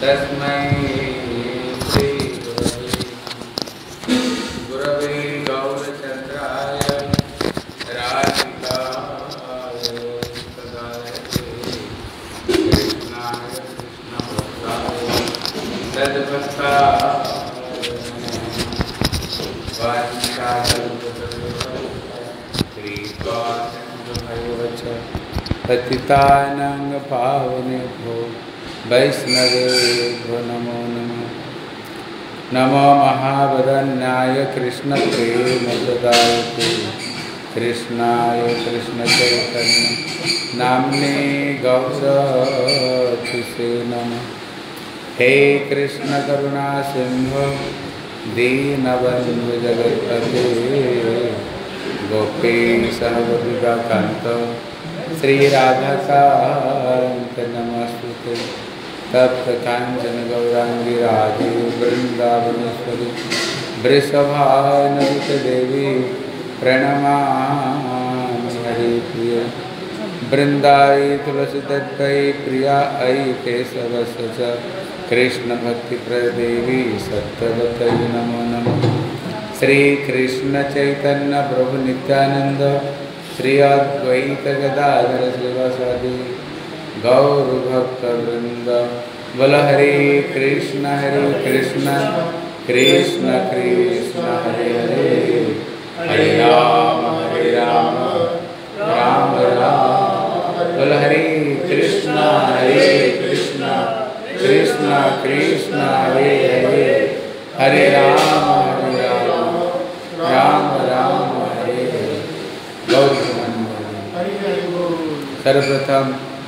तस्मै श्री गुरवे गौरचन्द्राय राधिकाय सदाय कृष्णाय कृष्णभक्ताय तद्भक्ताय पतितानां पावनेभ्यो वैष्णवेभ्यो नमो नमः। नमो महावदन्याय कृष्णप्रेमप्रदायते कृष्णाय कृष्णचैतन्य नाम्ने गौरतिसे नमः। हे कृष्ण करुणा सिंधु दीनबन्धु जगत्पते गोपेश गोपिकान्त श्री राधाकान्त नमस्ते। तप्त कांचन गौरांगी राधे वृंदावनेश्वरी वृषभानुसुते देवी प्रणमामि हरिप्रिय। वृंदाई तुलसी तत्पै प्रिया ऐ केशवस्य च कृष्ण भक्ति प्रदेवी सत्यवतै नमो नमः। श्री कृष्ण चैतन्य प्रभु नित्यानंद श्री अद्वैत गदाधर श्रीवासादि गौर भक्त वृंद। बोल हरे कृष्ण कृष्ण कृष्ण हरे हरे, हरे राम राम राम। बोल हरे कृष्ण कृष्ण कृष्ण हरे हरे, हरे राम राम राम हरे हरे। गौर सर्वप्रथम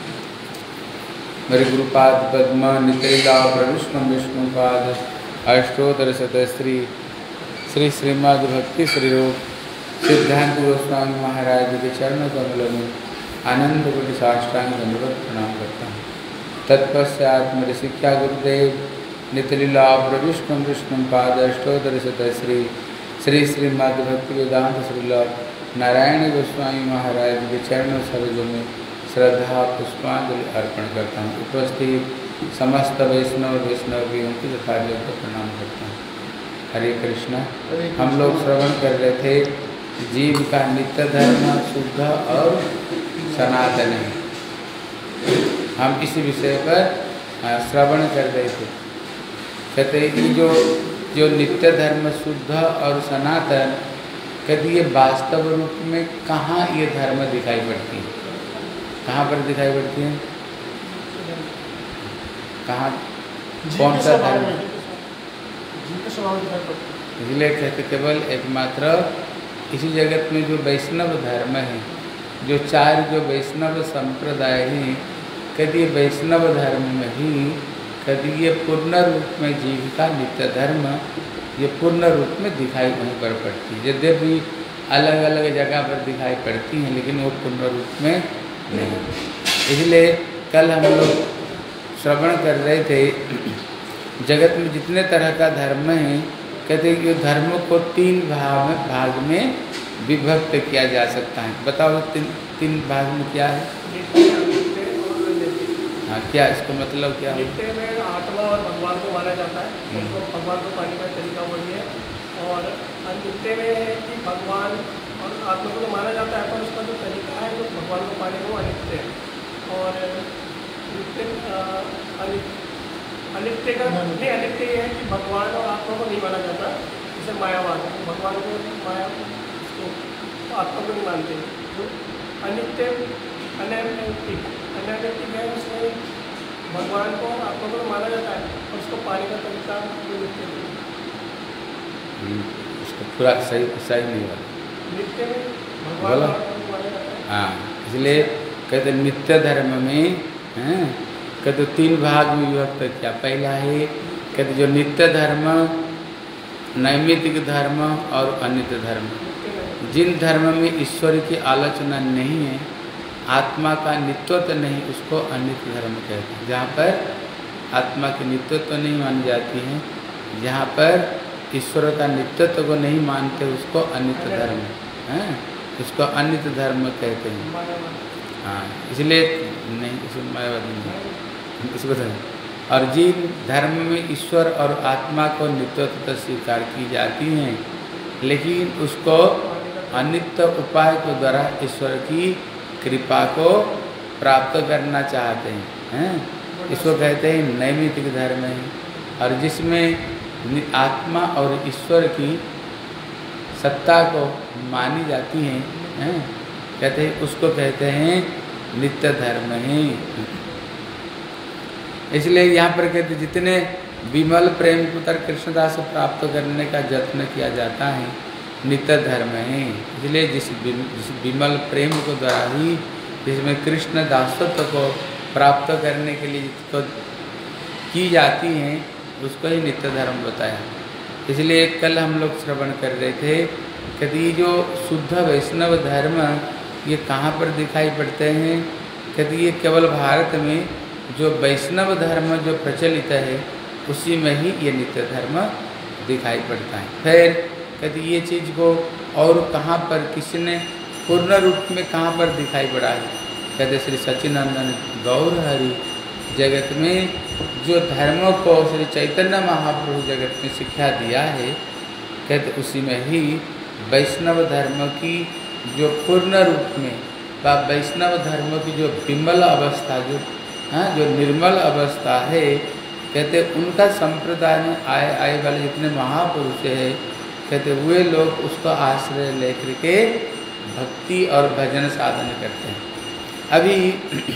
मेरे गुरुपाद पद्म नित्रिला प्रविष्णु विष्णुपाद अष्टोत्तर शतश्री श्री श्रीमद् भक्ति श्री रूप सिद्धांत गोस्वामी महाराज के चरण कमल में आनंद कोटि साष्टांग दंडवत प्रणाम करता हूँ। तत्पश्चात मेरे शिक्षा गुरुदेव नित्रिला प्रविष्णु विष्णुपाद अष्टोत्तर शतश्री श्री श्रीमद् भक्ति वेदांत श्रीला नारायण गोस्वामी महाराज के चरणों सरोज में श्रद्धा पुष्पांजलि अर्पण करता हूँ। उपस्थित समस्त वैष्णवियों की यथार्थ को प्रणाम करता हूँ। हरे कृष्णा। हम लोग श्रवण कर रहे थे जीव का नित्य धर्म शुद्ध और सनातन है। हम इसी विषय पर श्रवण कर रहे थे। कहते कि जो नित्य धर्म शुद्ध और सनातन कहते ये वास्तव रूप में कहाँ ये धर्म दिखाई पड़ती है, कहाँ पर दिखाई पड़ती है, कहाँ कौन सा धर्म? इसलिए कहते केवल एकमात्र इसी जगत में जो वैष्णव धर्म है, जो चार जो वैष्णव संप्रदाय हैं, कहते ये वैष्णव धर्म में ही कहते ये पूर्ण रूप में जीव का नित्य धर्म ये पूर्ण रूप में दिखाई वहीं पर पड़ती है। यद्यपि अलग अलग जगह पर दिखाई पड़ती हैं लेकिन वो पूर्ण रूप में नहीं। इसलिए कल हम लोग श्रवण कर रहे थे जगत में जितने तरह का धर्म है, कहते हैं कि धर्म को तीन भाग में विभक्त किया जा सकता है। बताओ तीन भाग में क्या है? हाँ, क्या इसका मतलब क्या है? नित्य में आत्मा और भगवान को माना जाता है, उसको भगवान को पाने का तरीका वही है। और अनित्य में है कि भगवान और आत्मा को तो माना जाता है पर उसका जो तरीका है जो भगवान को पाने का वो अनित्य है। और अनित्य का नहीं, अनित्य ये है कि भगवान और आत्मा को नहीं माना जाता। जैसे मायावाद, भगवान को माया तो आत्मा को नहीं मानते। जो अनित्य अनैतिक है उसमें भगवान को और आत्मा को माना जाता है और उसको पाने का तरीका नित्य है। उसको पूरा सही नहीं हुआ। नित्य में भगवान को माना जाता है। हाँ, इसलिए कहते नित्य धर्म में कहते तीन भाग में विभक्त किया। पहला है कहते जो नित्य धर्म, नैमित्तिक धर्म और अनित्य धर्म। जिन धर्म में ईश्वर की आलोचना नहीं है, आत्मा का नित्यत्व नहीं, उसको अनित्य धर्म कहते हैं। जहाँ पर आत्मा की नित्यत्व नहीं मानी जाती है, जहाँ पर ईश्वर का नित्यत्व को नहीं मानते, उसको अनित्य धर्म है, उसको अनित्य धर्म कहते हैं। हाँ, इसलिए नहीं, इसमें मायावादी नहीं, इसको और जिन धर्म में ईश्वर और आत्मा को नित्यत्व स्वीकार की जाती हैं, लेकिन उसको अनित्य उपाय के द्वारा ईश्वर की कृपा को प्राप्त करना चाहते हैं, इसको कहते हैं नैमित्तिक धर्म है। और जिसमें आत्मा और ईश्वर की सत्ता को मानी जाती है, कहते हैं उसको कहते हैं नित्य धर्म है। इसलिए यहाँ पर कहते जितने विमल प्रेम पुत्र कृष्णदास प्राप्त करने का यत्न किया जाता है नित्य धर्म है। इसलिए जिस विमल प्रेम को द्वारा ही जिसमें कृष्ण दासत्व को प्राप्त करने के लिए जिसको की जाती हैं उसको ही नित्य धर्म बताया। इसलिए कल हम लोग श्रवण कर रहे थे कि ये जो शुद्ध वैष्णव धर्म ये कहाँ पर दिखाई पड़ते हैं, कहते ये केवल भारत में जो वैष्णव धर्म जो प्रचलित है उसी में ही ये नित्य धर्म दिखाई पड़ता है। फिर कहते ये चीज़ को और कहाँ पर किसने पूर्ण रूप में कहाँ पर दिखाई पड़ा है, कहते श्री सच्चिदानंद गौर हरि जगत में जो धर्मों को श्री चैतन्य महाप्रभु जगत में शिक्षा दिया है, कहते उसी में ही वैष्णव धर्म की जो पूर्ण रूप में व वैष्णव धर्म की जो विमल अवस्था जो निर्मल अवस्था है, कहते उनका संप्रदाय में आए वाले जितने महापुरुष है, कहते हुए लोग उसका आश्रय लेकर के भक्ति और भजन साधन करते हैं। अभी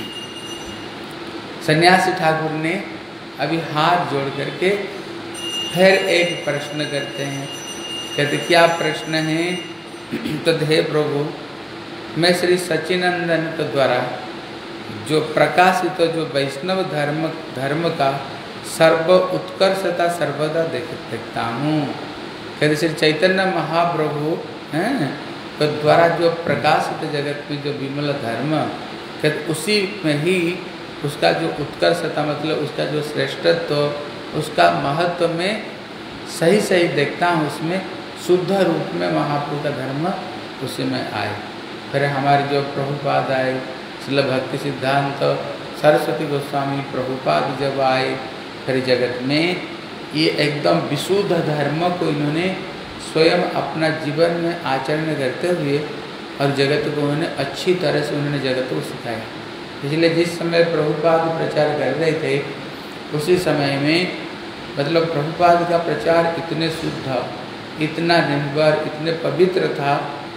सन्यासी ठाकुर ने अभी हाथ जोड़ करके फिर एक प्रश्न करते हैं। कहते क्या प्रश्न है, तो हे प्रभु मैं श्री सच्चिदानंद के द्वारा जो प्रकाशित तो जो वैष्णव धर्म का सर्व उत्कर्षता सर्वदा देखता हूँ। कहते श्री चैतन्य महाप्रभु हैं तो द्वारा जो प्रकाशित जगत में जो विमल धर्म, कहते उसी में ही उसका जो उत्कर्षता मतलब उसका जो श्रेष्ठत्व उसका महत्व में सही सही देखता हूँ, उसमें शुद्ध रूप में महाप्रभु का धर्म उसी में आए। फिर हमारे जो प्रभुपाद आए श्रील भक्ति सिद्धांत सरस्वती गोस्वामी प्रभुपाद जब आए फिर जगत में ये एकदम विशुद्ध धर्म को इन्होंने स्वयं अपना जीवन में आचरण करते हुए और जगत को उन्होंने अच्छी तरह से उन्होंने जगत को सिखाया। इसलिए जिस समय प्रभुपाद प्रचार कर रहे थे उसी समय में मतलब प्रभुपाद का प्रचार इतने शुद्ध इतना निर्भर इतने पवित्र था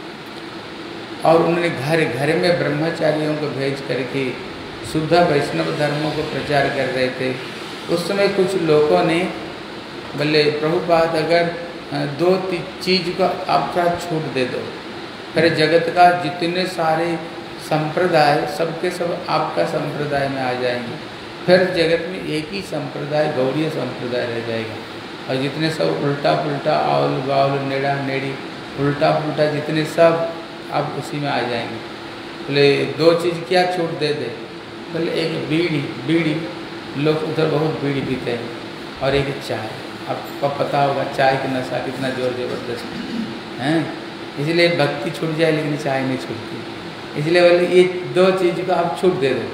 और उन्होंने घर घर में ब्रह्मचारियों को भेज करके शुद्ध वैष्णव धर्मों को प्रचार कर रहे थे। उस समय कुछ लोगों ने बोले प्रभुपाद अगर दो चीज़ को आप थोड़ा छूट दे दो, फिर जगत का जितने सारे संप्रदाय सबके सब आपका संप्रदाय में आ जाएंगे, फिर जगत में एक ही संप्रदाय गौड़ीय संप्रदाय रह जाएगा और जितने सब उल्टा पुल्टा आउल बाउल नेड़ा नेड़ी उल्टा पुल्टा जितने सब आप उसी में आ जाएंगे। बोले दो चीज़ क्या छूट दे दे, बोले एक बीड़ी लोग उधर बहुत बीड़ी पीते हैं और एक चाय। आपको पता होगा चाय की नशा कितना जोर जबरदस्त है, इसलिए भक्ति छूट जाए लेकिन चाय नहीं छूटती। इसलिए बोले ये दो चीज़ को आप छूट दे दो,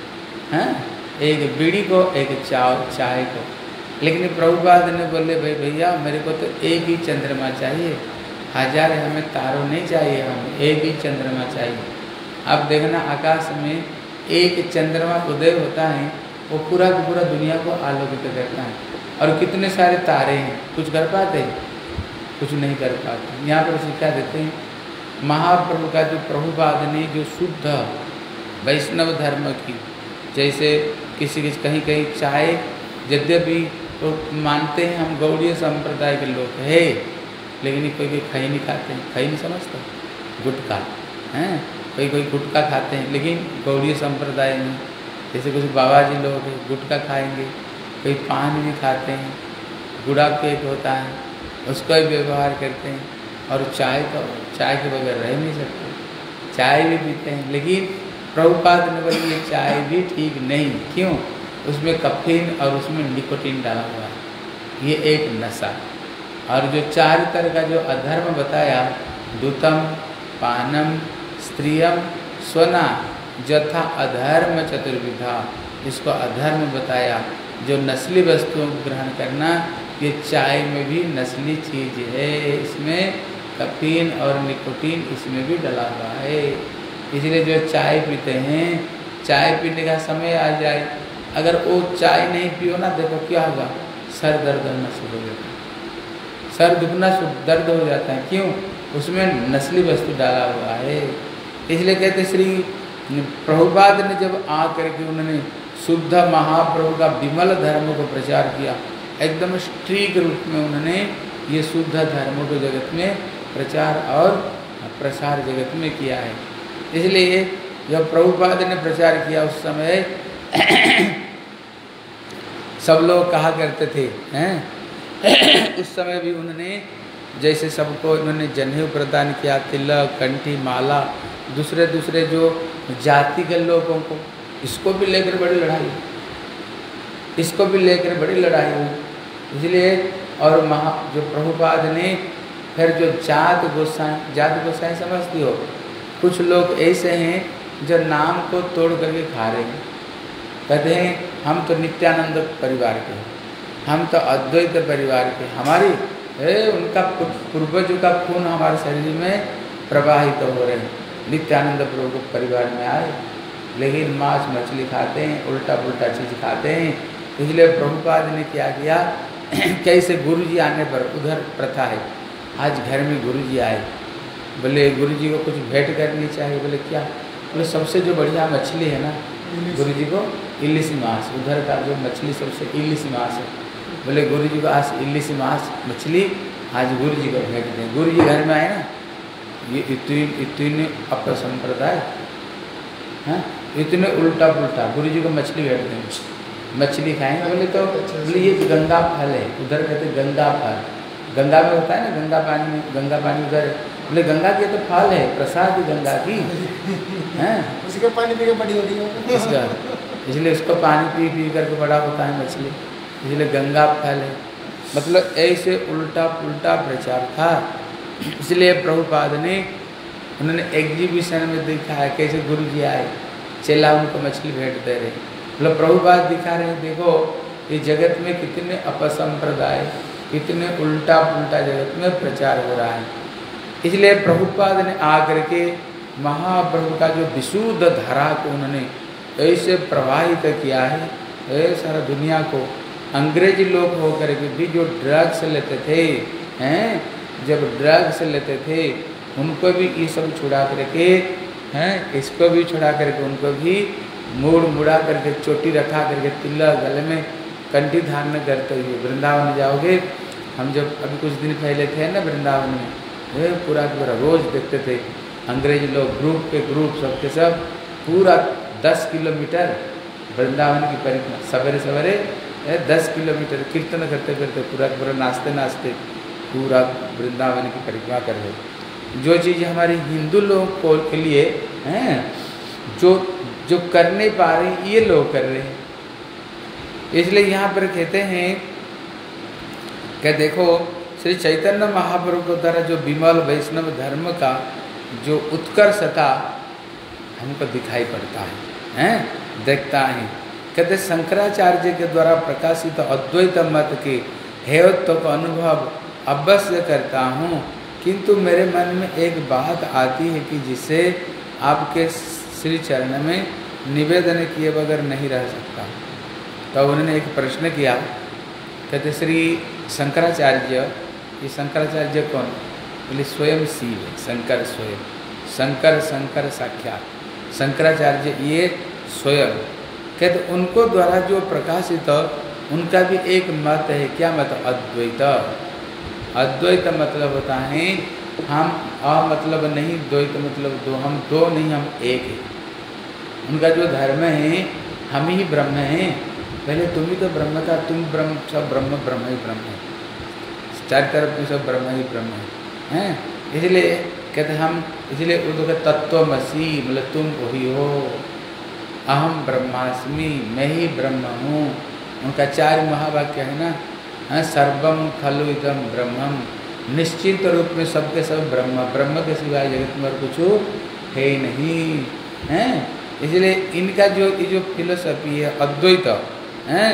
हैं एक बीड़ी को एक चाय को। लेकिन प्रभुपाद ने बोले भाई भैया मेरे को तो एक ही चंद्रमा चाहिए, हजार हमें तारों नहीं चाहिए, हमें एक ही चंद्रमा चाहिए। अब देखना आकाश में एक चंद्रमा उदय होता है वो पूरा की पूरा दुनिया को आलोकित करता है और कितने सारे तारे हैं, कुछ कर पाते हैं, कुछ नहीं कर पाते। यहाँ पर शिक्षा देते हैं महाप्रभु का जो प्रभुपाद ने जो शुद्ध वैष्णव धर्म की, जैसे किसी कहीं कहीं चाय यद्यपि तो मानते हैं हम गौड़ीय संप्रदाय के लोग हैं लेकिन कोई खई नहीं खाते हैं, खई नहीं समझते गुटखा हैं, कोई गुटखा खाते हैं लेकिन गौड़ीय संप्रदाय में जैसे कुछ बाबा जी लोग गुटखा खाएंगे, कोई पान भी खाते हैं, गुड़ा केक होता है उसका भी व्यवहार करते हैं और चाय के बगैर रह नहीं सकते, चाय भी पीते हैं। लेकिन प्रभुपाद ने बोले ये चाय भी ठीक नहीं, क्यों, उसमें कैफीन और उसमें निकोटीन डाला हुआ है, ये एक नशा। और जो चार तरह का जो अधर्म बताया दूतम पानम स्त्रियम स्वना जथा अधर्म चतुर्विधा, इसको अधर्म बताया जो नस्ली वस्तुओं को ग्रहण करना, ये चाय में भी नस्ली चीज़ है, इसमें कैफीन और निकोटीन इसमें भी डला हुआ है। इसलिए जो चाय पीते हैं, चाय पीने का समय आ जाए, अगर वो चाय नहीं पियो ना, देखो क्या होगा, सर दर्द होना शुरू हो जाता है, सर दुखना दर्द हो जाता है। क्यों? उसमें नस्ली वस्तु डाला हुआ है। इसलिए कहते श्री प्रभुपाद ने जब आ करके उन्होंने शुद्ध महाप्रभु का विमल धर्म को प्रचार किया, एकदम स्ट्रीक रूप में उन्होंने ये शुद्ध धर्म को जगत में प्रचार और प्रसार जगत में किया है। इसलिए जब प्रभुपाद ने प्रचार किया उस समय सब लोग कहा करते थे, हैं उस समय भी उन्होंने जैसे सबको उन्होंने जनेऊ प्रदान किया, तिलक, कंठी, माला, दूसरे दूसरे जो जाति के लोगों को, इसको भी लेकर बड़ी लड़ाई, इसको भी लेकर बड़ी लड़ाई हुई। इसलिए और जो प्रभुपाद ने फिर जो जात गोसाई समझती हो, कुछ लोग ऐसे हैं जो नाम को तोड़ करके खा रहे हैं, कहते हैं हम तो नित्यानंद परिवार के हैं, हम तो अद्वैत परिवार के, हमारी उनका पूर्वजों का खून हमारे शरीर में प्रवाहित हो रहे हैं, नित्यानंद प्रभु परिवार में आए, लेकिन मांस मछली खाते हैं, उल्टा पुल्टा चीज़ खाते हैं। इसलिए प्रभुपाद ने क्या किया, कैसे गुरुजी आने पर, उधर प्रथा है, आज घर में गुरुजी आए, बोले गुरुजी को कुछ भेंट करनी चाहिए, बोले क्या, बोले सबसे जो बढ़िया मछली है ना गुरुजी को, इलिसी मांस, उधर का जो मछली सबसे इलिसी मांस है, बोले गुरुजी को आज इलिसी मांस मछली आज गुरुजी को भेंट दें। गुरुजी घर में आए ना, ये इतने अपसंप्रदाय, हाँ इतने उल्टा पुल्टा, गुरुजी को मछली भेंट देंगे, मछली खाएंगे, बोले तो बोले ये गंगा फल है, उधर कहते गंगा फल, गंगा में होता है ना, गंगा पानी में, गंगा पानी उधर, बोले गंगा की तो फल है, प्रसाद गंगा की, हैं उसी का पानी पी के बड़ी हो रही है इसका, इसलिए उसको पानी पी पी करके बड़ा होता है मछली, इसलिए गंगा फल है। मतलब ऐसे उल्टा पुल्टा प्रचार था। इसलिए प्रभुपाद ने उन्होंने एग्जीबिशन में दिखाया कैसे गुरुजी आए, चेला उनको मछली भेंट दे रहे, मतलब प्रभुपाद दिखा रहे हैं, देखो ये जगत में कितने अपसंप्रदाय, कितने उल्टा पुल्टा जगत में प्रचार हो रहा है। इसलिए प्रभुपाद ने आकर के महाप्रभु का जो विशुद्ध धारा को उन्होंने ऐसे प्रवाहित किया है सारा दुनिया को। अंग्रेजी लोग होकर के भी जो ड्रग्स लेते थे, हैं जब ड्रग्स लेते थे, उनको भी ये सब छुड़ा करके, हैं इसको भी छुड़ा करके, उनको भी मुड़ा करके, चोटी रखा करके, तिलक गले में, कंठी धारण करते हुए वृंदावन जाओगे। हम जब अभी कुछ दिन पहले थे ना वृंदावन में, पूरा रोज़ देखते थे अंग्रेजी लोग ग्रुप के ग्रुप सबके सब पूरा 10 किलोमीटर वृंदावन की परिक्रमा, सवेरे सवेरे 10 किलोमीटर कीर्तन करते करते पूरा नाचते नाचते पूरा वृंदावन की परिक्रमा कर रहे। जो चीज़ हमारे हिंदू लोग को के लिए हैं, जो कर नहीं पा रहे ये लोग कर रहे हैं। इसलिए यहाँ पर कहते हैं कि देखो श्री चैतन्य महाप्रभु के द्वारा जो विमल वैष्णव धर्म का जो उत्कर्षता हमको दिखाई पड़ता है, देखता है। कहते शंकराचार्य के द्वारा प्रकाशित अद्वैत मत के हेयत्व का अनुभव अवश्य करता हूँ, किंतु मेरे मन में एक बात आती है कि जिसे आपके श्री चरण में निवेदन किए बगैर नहीं रह सकता। तो उन्होंने एक प्रश्न किया, कहते श्री शंकराचार्य, ये शंकराचार्य कौन? बोले स्वयं शिव है, शंकर स्वयं, शंकर साक्षात शंकराचार्य ये स्वयं। कहते उनको द्वारा जो प्रकाशित, उनका भी एक मत है, क्या मत? अद्वैत। अद्वैत मतलब होता है हम मतलब नहीं, द्वैत मतलब दो, हम दो नहीं, हम एक है। उनका जो धर्म है, हम ही ब्रह्म हैं। पहले तुम ही तो ब्रह्म था, तुम ब्रह्म, सब ब्रह्म ही ब्रह्म है, चार तरफ में सब ब्रह्म ही ब्रह्म है। इसलिए कहते हम, इसलिए उर्दू का तत्वमसी मतलब तुम वही हो, अहम ब्रह्मास्मि, मैं ही ब्रह्म हूँ। उनका 4 महावाक्य है ना, सर्वम खलु इदम ब्रह्मम, निश्चित रूप में सबके सब ब्रह्म, ब्रह्म के सिवाय जगत में और कुछ है ही नहीं है। इसलिए इनका जो ये जो फिलोसफी है अद्वैत है,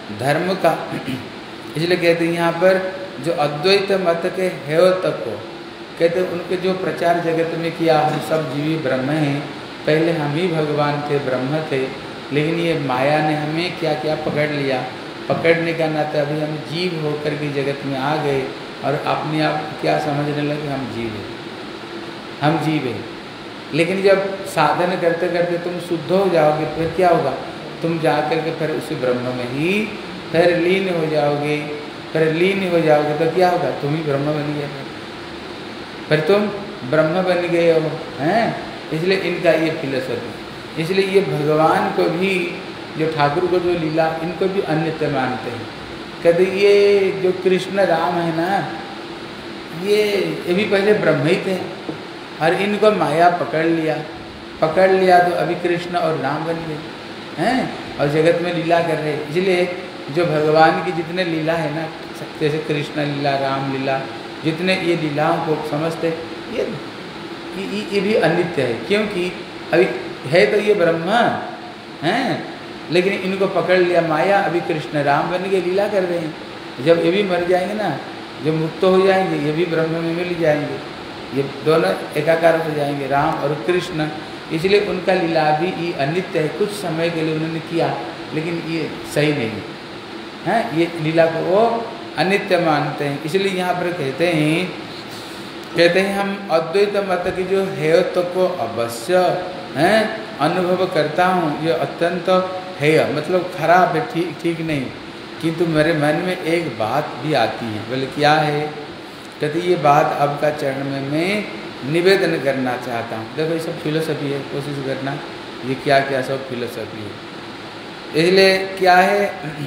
धर्म का। इसलिए कहते हैं यहाँ पर जो अद्वैत मत के हेय तक को कहते हैं, उनके जो प्रचार जगत में किया, हम सब जीवी ब्रह्म हैं, पहले हम ही भगवान थे, ब्रह्म थे, लेकिन ये माया ने हमें क्या क्या पकड़ लिया। पकड़ने का नाते अभी हम जीव होकर के जगत में आ गए और अपने आप क्या समझने लगे, हम जीव हैं, हम जीव हैं। लेकिन जब साधन करते करते तुम शुद्ध हो जाओगे, फिर क्या होगा, तुम जा कर के फिर उसी ब्रह्म में ही फिर लीन हो जाओगे। फिर लीन हो जाओगे तो क्या होगा, तुम ही ब्रह्म बन गए, फिर तुम ब्रह्म बन गए हो, हैं। इसलिए इनका ये फिलोसफी, इसलिए ये भगवान को भी, जो ठाकुर को जो लीला, इनको भी अन्यत्र मानते हैं। कहते ये जो कृष्ण राम है ना, ये भी पहले ब्रह्म ही थे और इनको माया पकड़ लिया तो अभी कृष्ण और राम बन गए हैं और जगत में लीला कर रहे। इसलिए जो भगवान की जितने लीला है ना, जैसे कृष्ण लीला, राम लीला, जितने ये लीलाओं को समझते, ये भी अनित्य है, क्योंकि अभी है तो ये ब्रह्मा हैं, लेकिन इनको पकड़ लिया माया, अभी कृष्ण राम बन के लीला कर रहे हैं। जब ये भी मर जाएंगे ना, जब मुक्त हो जाएंगे, ये भी ब्रह्म में मिल जाएंगे, ये दोनों एकाकार हो जाएंगे, राम और कृष्ण। इसलिए उनका लीला भी ये अनित्य है, कुछ समय के लिए उन्होंने किया, लेकिन ये सही नहीं है, ये लीला को वो अनित्य मानते हैं। इसलिए यहाँ पर कहते हैं हम अद्वैत मत की जो हेयत्व को अवश्य हैं अनुभव करता हूँ, ये अत्यंत हेय मतलब खराब है, ठीक नहीं, किंतु मेरे मन में एक बात भी आती है। बोले क्या है, कहते ये बात अब का चरण में मैं निवेदन करना चाहता हूँ। देखो ये सब फिलोसफी है, कोशिश करना ये क्या क्या सब फिलोसफी है। इसलिए क्या है,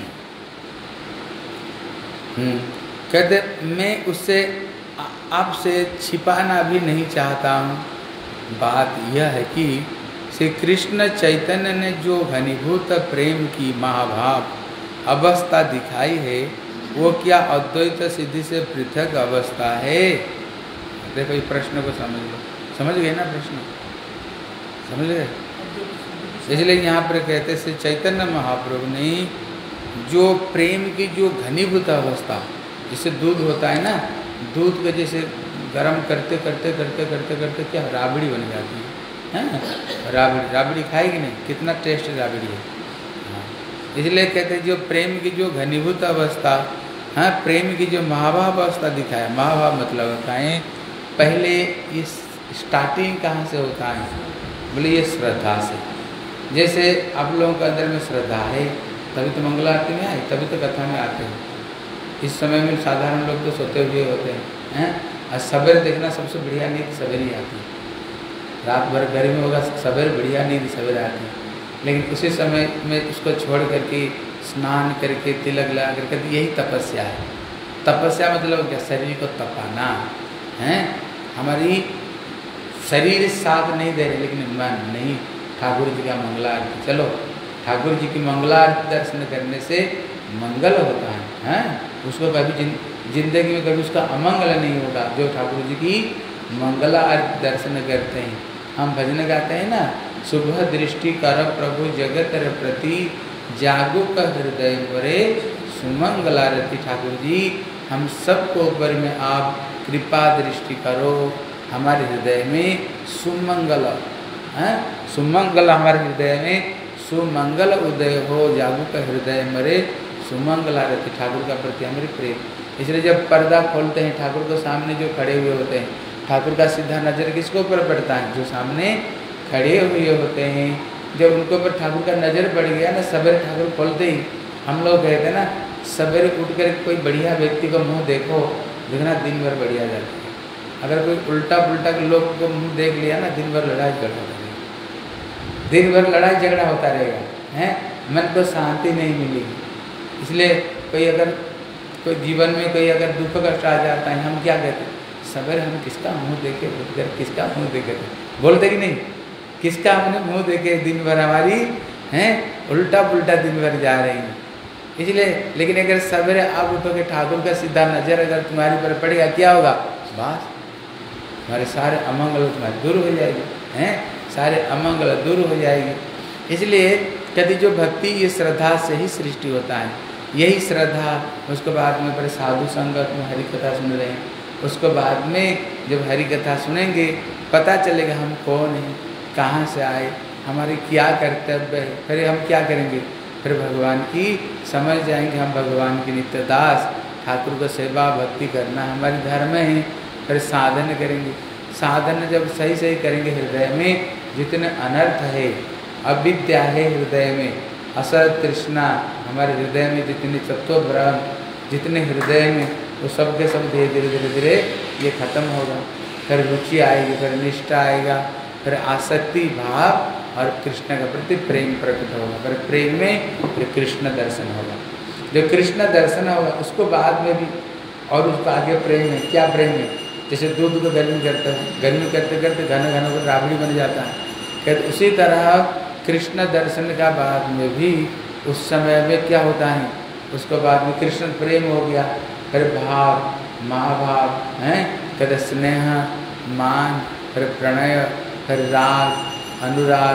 कहते मैं उससे आपसे छिपाना भी नहीं चाहता हूँ। बात यह है कि श्री कृष्ण चैतन्य ने जो घनीभूत प्रेम की महाभाव अवस्था दिखाई है, वो क्या अद्वैत सिद्धि से पृथक अवस्था है। देखो ये प्रश्न को समझ लो, समझ गए ना प्रश्न, समझ गए। इसलिए यहाँ पर कहते श्री चैतन्य महाप्रभु ने जो प्रेम की जो घनीभूत अवस्था, जिससे दूध होता है ना, दूध को जैसे गर्म करते करते करते करते करते क्या राबड़ी बन जाती है, राबड़ी खाएगी नहीं, कितना टेस्ट राबड़ी है। इसलिए कहते हैं जो प्रेम की जो घनीभूत अवस्था, प्रेम की जो महाभाव अवस्था दिखाया, महाभाव मतलब होता है पहले ये स्टार्टिंग कहाँ से होता है, बोले ये श्रद्धा से। जैसे आप लोगों के अंदर में श्रद्धा है तभी तो मंगल आरती में आए, तभी तो कथा में आते हैं। इस समय में साधारण लोग तो सोते हुए होते हैं, और सवेरे देखना सबसे बढ़िया नींद सवेरे ही आती है। रात भर गर्मी होगा, सवेरे बढ़िया नींद सवेरे आती है, लेकिन उसी समय में उसको छोड़ करके स्नान करके तिलक लगा करके, यही तपस्या है। तपस्या मतलब क्या, शरीर को तपाना है। हमारी शरीर साथ नहीं दे रहे, लेकिन मन नहीं। ठाकुर जी का मंगला आरती, चलो ठाकुर जी की मंगला आरती दर्शन करने से मंगल होता है, उसको कभी जिंदगी में कभी उसका अमंगल नहीं होगा। जो ठाकुर जी की मंगला आरती दर्शन करते हैं, हम भजन गाते हैं ना, शुभ दृष्टि कर प्रभु जगत प्रति जागो का हृदय मरे सुमंगलारती। ठाकुर जी हम सबको ऊपर में आप कृपा दृष्टि करो, हमारे हृदय में सुमंगल, सुमंगल हमारे हृदय में सुमंगल उदय हो, जागो का हृदय मरे सुमंगलारती। ठाकुर का प्रति हमारी प्रेम। इसलिए जब पर्दा खोलते हैं, ठाकुर को सामने जो खड़े हुए होते हैं, ठाकुर का सीधा नजर किसके ऊपर पड़ता है, जो सामने खड़े हुए होते हैं। जब उनके ऊपर ठाकुर का नज़र पड़ गया ना, सवेरे ठाकुर खोलते ही हम लोग कहते हैं ना, सवेरे उठ कर कोई बढ़िया व्यक्ति को मुंह देखो, देखना दिन भर बढ़िया जाता है। अगर कोई उल्टा पुल्टा लोग को मुंह देख लिया ना, दिन भर लड़ाई झगड़ा होता रहेगा, दिन भर लड़ाई झगड़ा होता रहेगा, हैं, मन को शांति नहीं मिलेगी। इसलिए कोई जीवन में कोई अगर दुख कष्ट आ जाता है, हम क्या कहते हैं, सवेरे हम किसका मुँह देखे, उठकर किसका मुँह देखे, बोलते कि नहीं, किसका हमने मुँह देखे, दिन भर हमारी हैं उल्टा पुल्टा दिन भर जा रही हैं। इसलिए लेकिन अगर सवेरे आप उठोगे, ठाकुर का सीधा नजर अगर तुम्हारे पर पड़ेगा, क्या होगा, बस हमारे सारे अमंगल तुम्हारे दूर हो जाएगी, हैं, सारे अमंगल दूर हो जाएगी। इसलिए कहती जो भक्ति ये श्रद्धा से ही सृष्टि होता है। यही श्रद्धा, उसके बाद में फिर साधु संगत में हरि कथा सुन रहे हैं, उसके बाद में जब हरि कथा सुनेंगे पता चलेगा हम कौन हैं, कहाँ से आए, हमारे क्या कर्तव्य है, फिर हम क्या करेंगे, फिर भगवान की समझ जाएंगे, हम भगवान के नित्य दास, ठाकुर को सेवा भक्ति करना हमारे धर्म है। फिर साधन करेंगे, साधन जब सही सही करेंगे, हृदय में जितने अनर्थ है, अविद्या है हृदय में, असत तृष्णा हमारे हृदय में जितने तत्व ब्रह्म जितने हृदय में, वो सब के सब धीरे धीरे धीरे धीरे ये खत्म होगा। फिर रुचि आएगी, फिर निष्ठा आएगा, फिर आसक्ति भाव और कृष्ण के प्रति प्रेम प्रकट होगा। फिर प्रेम में फिर कृष्ण दर्शन होगा। जो कृष्ण दर्शन होगा उसको बाद में भी, और उसको आगे प्रेम है, क्या प्रेम है, जैसे दूध को गर्मी करते हैं, गर्मी करते करते घन घन को राबड़ी बन जाता है, कहते उसी तरह कृष्ण दर्शन का बाद में भी उस समय में क्या होता है, उसको बाद में कृष्ण प्रेम हो गया, फिर भाव महाभाव हैं, कहते स्नेह मान, फिर प्रणय, फिर राग अनुराग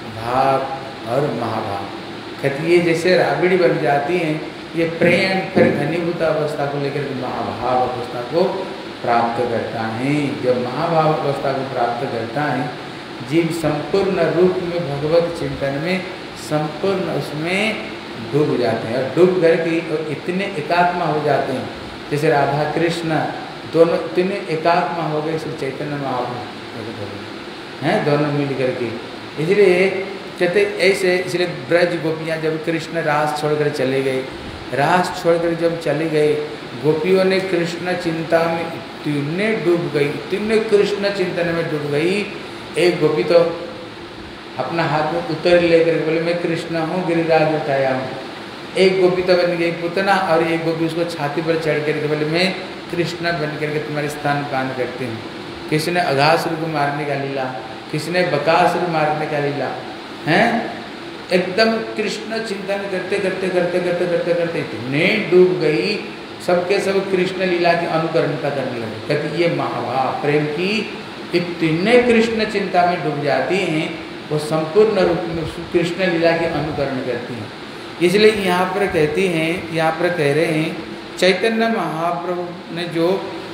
भाव और महाभाव, कहते ये जैसे राबड़ी बन जाती हैं, ये प्रेम फिर घनीभूत अवस्था को लेकर महाभाव अवस्था को प्राप्त करता है। जब महाभाव अवस्था को प्राप्त करता है, जीव संपूर्ण रूप में भगवत चिंतन में संपूर्ण उसमें डूब जाते हैं, और डूब करके इतने एकात्मा हो जाते हैं, जैसे राधा कृष्ण दोनों इतने एकात्मा हो गए, श्री चैतन्य महाप्रभु हैं, दोनों मिल करके। इसलिए कहते ऐसे, इसलिए ब्रज गोपियाँ जब कृष्ण रास छोड़कर चले गए, रास छोड़कर जब चले गए, गोपियों ने कृष्ण चिंता में इतने डूब गई, इतने कृष्ण चिंतन में डूब गई। एक गोपी तो अपना हाथ में उत्तर लेकर बोले मैं कृष्ण हूँ, गिरिराज उठाया हूँ। एक गोपी तो बन गई पुतना, और एक गोपी उसको छाती पर चढ़ करके बोले मैं कृष्ण बन करके तुम्हारे स्थान पान करती हूँ। किसी ने अघासुर को मारने का लीला, किसी ने बकासुर मारने का लीला, हैं एकदम कृष्ण चिंतन करते करते करते करते करते करते इतने डूब गई, सबके सब कृष्ण लीला की अनुकरणता करने लगे। कहते ये महाभाव प्रेम की इतने कृष्ण चिंता में डूब जाती हैं, वो संपूर्ण रूप में कृष्ण लीला के अनुकरण करती हैं। इसलिए यहाँ पर कहती हैं, यहाँ पर कह रहे हैं चैतन्य महाप्रभु ने जो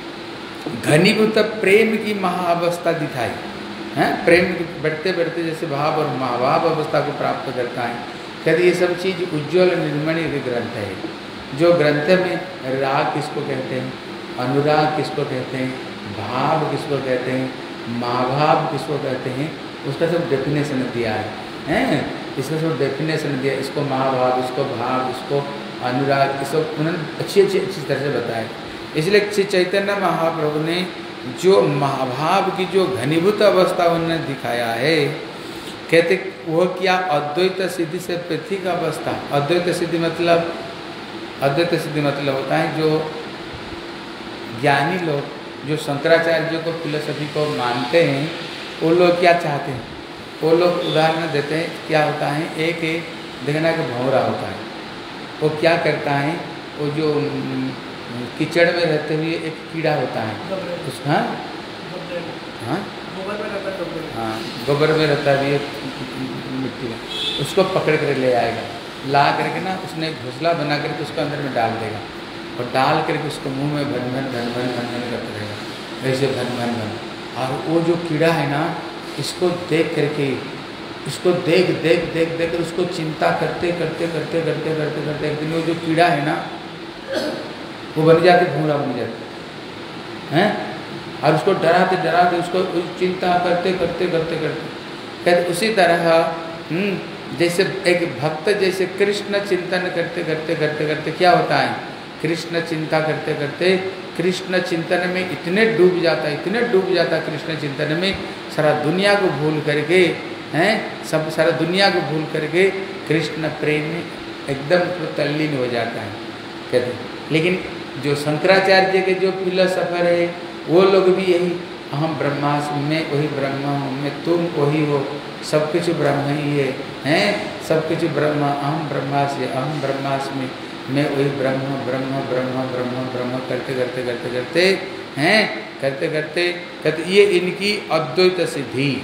घनीभूत प्रेम की महाअवस्था दिखाई है, प्रेम बढ़ते बढ़ते जैसे भाव और महाभाव अवस्था को प्राप्त करता है। कहते ये सब चीज़ उज्ज्वल निर्मणीय ग्रंथ है। जो ग्रंथ में राग किसको कहते हैं, अनुराग किसको कहते हैं, भाव किसको कहते हैं, महाभाव किसको कहते हैं, उसका सब डेफिनेशन दिया है, इसका सब डेफिनेशन दिया, इसको महाभाव, इसको भाव, इसको अनुराग, इसको उन्होंने अच्छी तरह से बताया। इसलिए श्री चैतन्य महाप्रभु ने जो महाभाव की जो घनीभूत अवस्था उन्होंने दिखाया है, कहते वो क्या अद्वैत सिद्धि से पृथक अवस्था। अद्वैत सिद्धि मतलब, अद्वैत सिद्धि मतलब होता है जो ज्ञानी लोग, जो शंकराचार्य को फिलोसफी को मानते हैं, वो लोग क्या चाहते हैं, वो लोग उदाहरण देते हैं। क्या होता है, एक देखना कि भंवरा होता है, वो क्या करता है, वो जो कीचड़ में रहते हुए एक कीड़ा होता है, उस हाँ गोबर में रहता है मिट्टी में, उसको पकड़ कर ले आएगा, ला करके ना उसने घोंसला बना करके उसको अंदर में डाल देगा, और डाल करके उसको मुंह में भन भन भन भन भन भन करते रहेगा, ऐसे भन भन भन। और वो जो कीड़ा है ना, इसको देख करके, इसको देख देख देख देख कर उसको चिंता करते करते करते करते करते करते एक दिन वो जो कीड़ा है ना, वो बन जाते, भूरा बन जाते हैं, और उसको डराते डराते उसको चिंता करते करते करते करते कहते। उसी तरह जैसे एक भक्त जैसे कृष्ण चिंतन करते करते करते करते क्या होता है, कृष्ण चिंता करते करते कृष्ण चिंतन में इतने डूब जाता है, इतने डूब जाता है कृष्ण चिंतन में, सारा दुनिया को भूल करके हैं, सब सारा दुनिया को भूल करके कृष्ण प्रेम में एकदम तल्लीन हो जाता है, कहते। लेकिन जो शंकराचार्य के जो फिलोसफर है, वो लोग भी यही अहम ब्रह्मास्मि, मैं वही ब्रह्म हूँ, मैं तुम वही हो, सब कुछ ब्रह्म ही है, हैं सब कुछ ब्रह्म, अहम ब्रह्मास्मि अहम ब्रह्मास्मि, मैं वही ब्रह्म ब्रह्म ब्रह्म ब्रह्म ब्रह्म करते करते करते करते हैं, करते करते कहते ये इनकी अद्वैत सिद्धि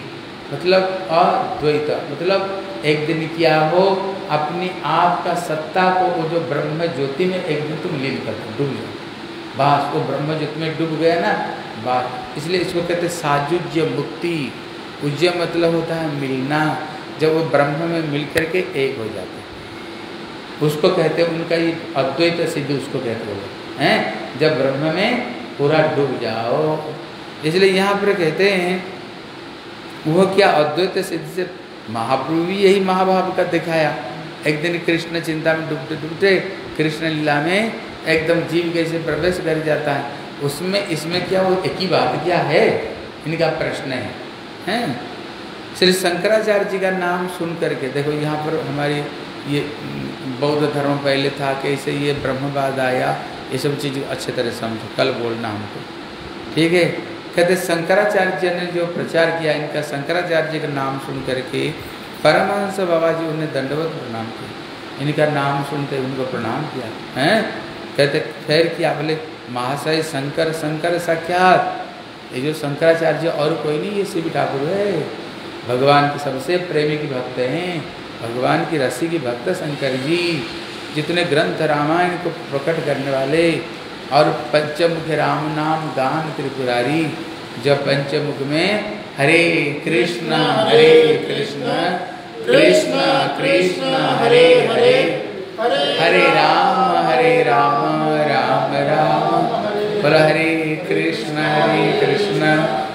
मतलब अद्वैत, मतलब एक दिन क्या हो, अपनी आप का सत्ता को वो जो ब्रह्म ज्योति में एक दिन तुम लीन कर दो, डूब जाओ, बस वो ब्रह्म ज्योति में डूब गया ना बात। इसलिए इसको कहते हैं साजुज्य मुक्ति। उज्य मतलब होता है मिलना, जब वो ब्रह्म में मिल करके एक हो जाते हैं उसको कहते हैं, उनका ये अद्वैत सिद्धि उसको कहते हैं, जब ब्रह्म में पूरा डूब जाओ। इसलिए यहाँ पर कहते हैं वह क्या अद्वैत सिद्धि से महाप्रभु भी यही महाभाव का दिखाया। एक दिन कृष्ण चिंता में डूबते डूबते कृष्ण लीला में एकदम जीव कैसे प्रवेश कर जाता है, उसमें इसमें क्या वो एक ही बात क्या है, इनका प्रश्न है। श्री शंकराचार्य जी का नाम सुन करके देखो, यहाँ पर हमारी ये बौद्ध धर्म पहले था, कैसे ये ब्रह्मवाद आया, ये सब चीज़ अच्छे तरह समझो, कल बोलना हमको, ठीक है। कहते शंकराचार्य जी ने जो प्रचार किया, इनका शंकराचार्य जी का नाम सुन करके परमहंस बाबा जी उन्हें दंडवत प्रणाम किया, इनका नाम सुनते उनको प्रणाम किया हैं। कहते फिर क्या बोले, महाशय शंकर शंकर साक्षात, ये जो शंकराचार्य जी और कोई नहीं, ये शिव ठाकुर है, भगवान के सबसे प्रेमी की भक्त हैं, भगवान की रस्सी की भक्त शंकर जी, जितने ग्रंथ रामायण को प्रकट करने वाले, और पंचमुख राम नाम गान त्रिपुरारी, जब पंचमुख में हरे कृष्ण कृष्ण कृष्ण हरे हरे, हरे राम राम राम, बोलो हरे कृष्ण कृष्ण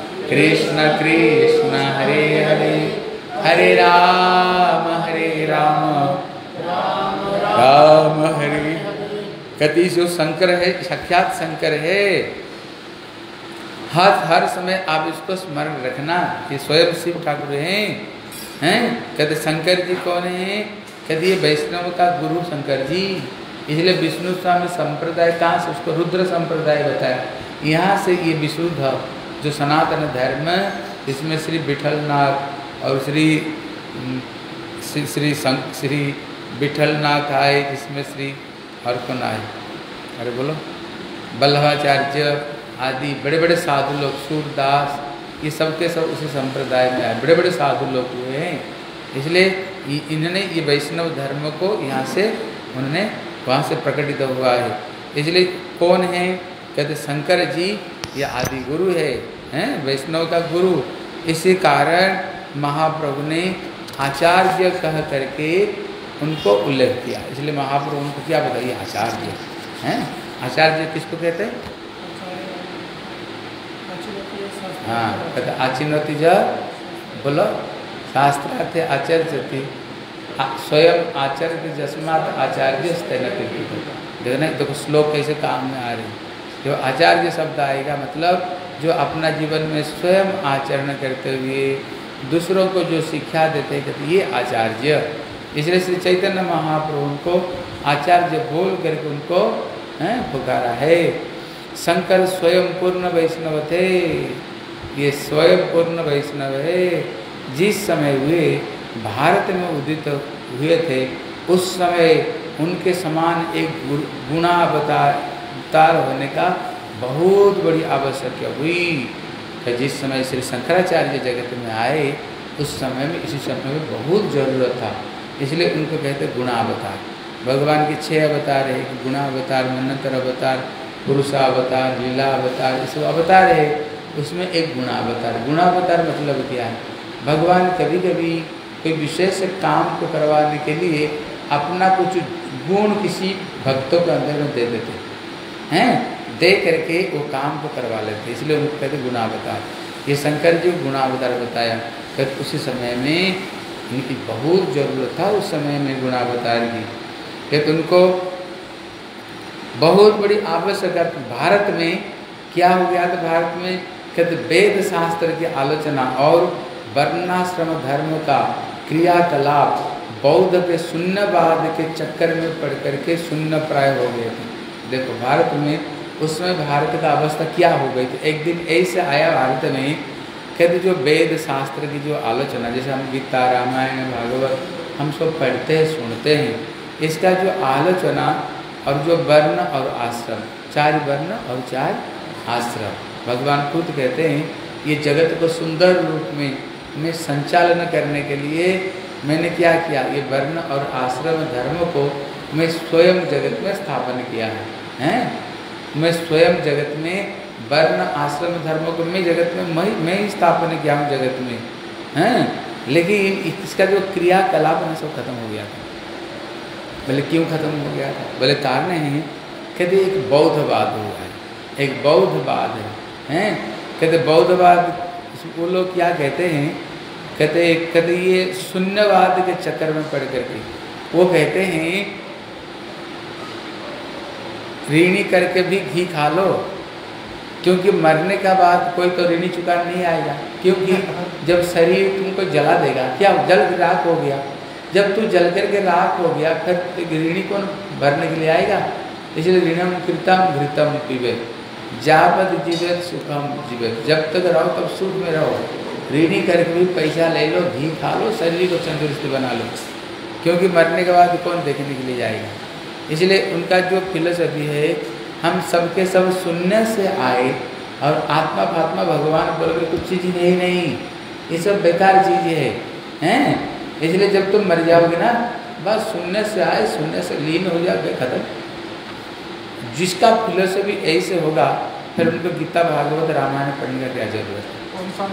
कृष्ण हरे हरे, हरे राम राम हरे। कति जो शंकर है, साक्षात शंकर है, हर समय आप इसको स्मरण रखना कि स्वयं शिव ठाकुर हैं। कहते शंकर जी कौन है, कहते ये वैष्णव का गुरु शंकर जी, इसलिए विष्णु स्वामी संप्रदाय कहाँ से, उसको रुद्र संप्रदाय बताया, यहाँ से ये विशुद्ध जो सनातन धर्म, इसमें श्री विठलनाथ और श्री विठलनाथ आए, जिसमें श्री और कौन आए, अरे बोलो, वल्लभाचार्य आदि बड़े बड़े साधु लोग, सूरदास, ये सब के सब उसी संप्रदाय में आए, बड़े बड़े साधु लोग हुए हैं। इसलिए इन्होंने ये वैष्णव धर्म को यहाँ से उन्होंने वहाँ से प्रकटित हुआ है। इसलिए कौन है, कहते शंकर जी ये आदि गुरु है, वैष्णव का गुरु। इसी कारण महाप्रभु ने आचार्य कह करके उनको उल्लेख किया, इसलिए महाप्रभु उनको क्या बताइए, आचार्य हैं। आचार्य किसको कहते हैं, हाँ, कहते आचिन्वती ज, बोलो शास्त्रार्थ आचर्यति, स्वयं आचर्य जस्मात आचार्य स्तेनति। देखो ना, देखो श्लोक कैसे काम में आ रही, जो आचार्य शब्द आएगा मतलब जो अपना जीवन में स्वयं आचरण करते हुए दूसरों को जो शिक्षा देते हैं, कहते ये आचार्य। इसलिए श्री चैतन्य महाप्रभु को आचार्य बोल करके उनको पुकारा है। शंकर स्वयं पूर्ण वैष्णव थे, ये स्वयं पूर्ण वैष्णव है। जिस समय हुए भारत में उदित हुए थे, उस समय उनके समान एक गुणावतार होने का बहुत बड़ी आवश्यकता हुई। तो जिस समय श्री शंकराचार्य जगत में आए, उस समय में, इसी समय में बहुत जरूरत था, इसलिए उनको कहते गुणावतार। भगवान के 6 अवतार है, गुणावतार, मनंतर अवतार, पुरुषावतार, लीला अवतार, ये सब अवतार है, उसमें एक गुणावतार। गुणावतार मतलब क्या है, भगवान कभी कभी कोई विशेष काम को करवाने के लिए अपना कुछ गुण किसी भक्तों के अंदर में दे देते हैं, दे करके वो काम को करवा लेते, इसलिए उनको कहते गुणावतार। ये शंकर जी गुणावतार बताया, कहते उसी समय में इनकी बहुत जरूरत था, उस समय में गुणावतार की, कहते उनको बहुत बड़ी आवश्यकता। भारत में क्या हो गया था, भारत में कहते वेद शास्त्र की आलोचना और वर्णाश्रम धर्म का क्रियाकलाप बौद्ध के शून्यवाद के चक्कर में पड़ करके शून्य प्राय हो गए थे। देखो भारत में उस समय भारत का अवस्था क्या हो गई थी। एक दिन ऐसे आया भारत में, कहते जो वेद शास्त्र की जो आलोचना, जैसे हम गीता, रामायण, भागवत हम सब पढ़ते हैं, सुनते हैं, इसका जो आलोचना और जो वर्ण और आश्रम, 4 वर्ण और 4 आश्रम, भगवान खुद कहते हैं ये जगत को सुंदर रूप में में संचालन करने के लिए मैंने क्या किया, ये वर्ण और आश्रम धर्म को मैं स्वयं जगत में स्थापन किया है। मैं स्वयं जगत में वर्ण आश्रम धर्म को मैं जगत में मैं ही स्थापन किया हूँ जगत में, हैं। लेकिन इसका जो क्रियाकलाप है सब खत्म हो गया था। बोले क्यों खत्म हो गया था? बोले कारण है, कहते एक बौद्धवाद हुआ है, एक बौद्धवाद है। कहते बौद्धवाद वो लोग क्या कहते हैं, कहते ये शून्यवाद के चक्कर में पड़ करके वो कहते हैं ऋणी करके भी घी खा लो, क्योंकि मरने का बाद कोई तो ऋणी चुका नहीं आएगा, क्योंकि जब शरीर तुमको जला देगा, क्या जल राख हो गया, जब तू जल करके राख हो गया फिर ऋणी कौन भरने के लिए आएगा? इसलिए ऋणम कृतम घृतम पीबे जावद जीवित सुखम जीवित, जब तक रहो तब सुख में रहो, ऋणी करके भी पैसा ले लो, घी खा लो, शरीर को तंदुरुस्त बना लो, क्योंकि मरने के बाद कौन देखने के लिए जाएगा। इसलिए उनका जो फिलोसफी है, हम सबके सब शून्य से आए और आत्मा फात्मा भगवान बोलोगे कुछ चीज़ नहीं, ये सब बेकार चीज़ हैं। इसलिए जब तुम मर जाओगे ना, बस शून्य से आए शून्य से लीन हो जाओगे, खत्म। जिसका फिलोसफी ऐसे होगा फिर उनको गीता भागवत रामायण पढ़ने का क्या जरूरत है?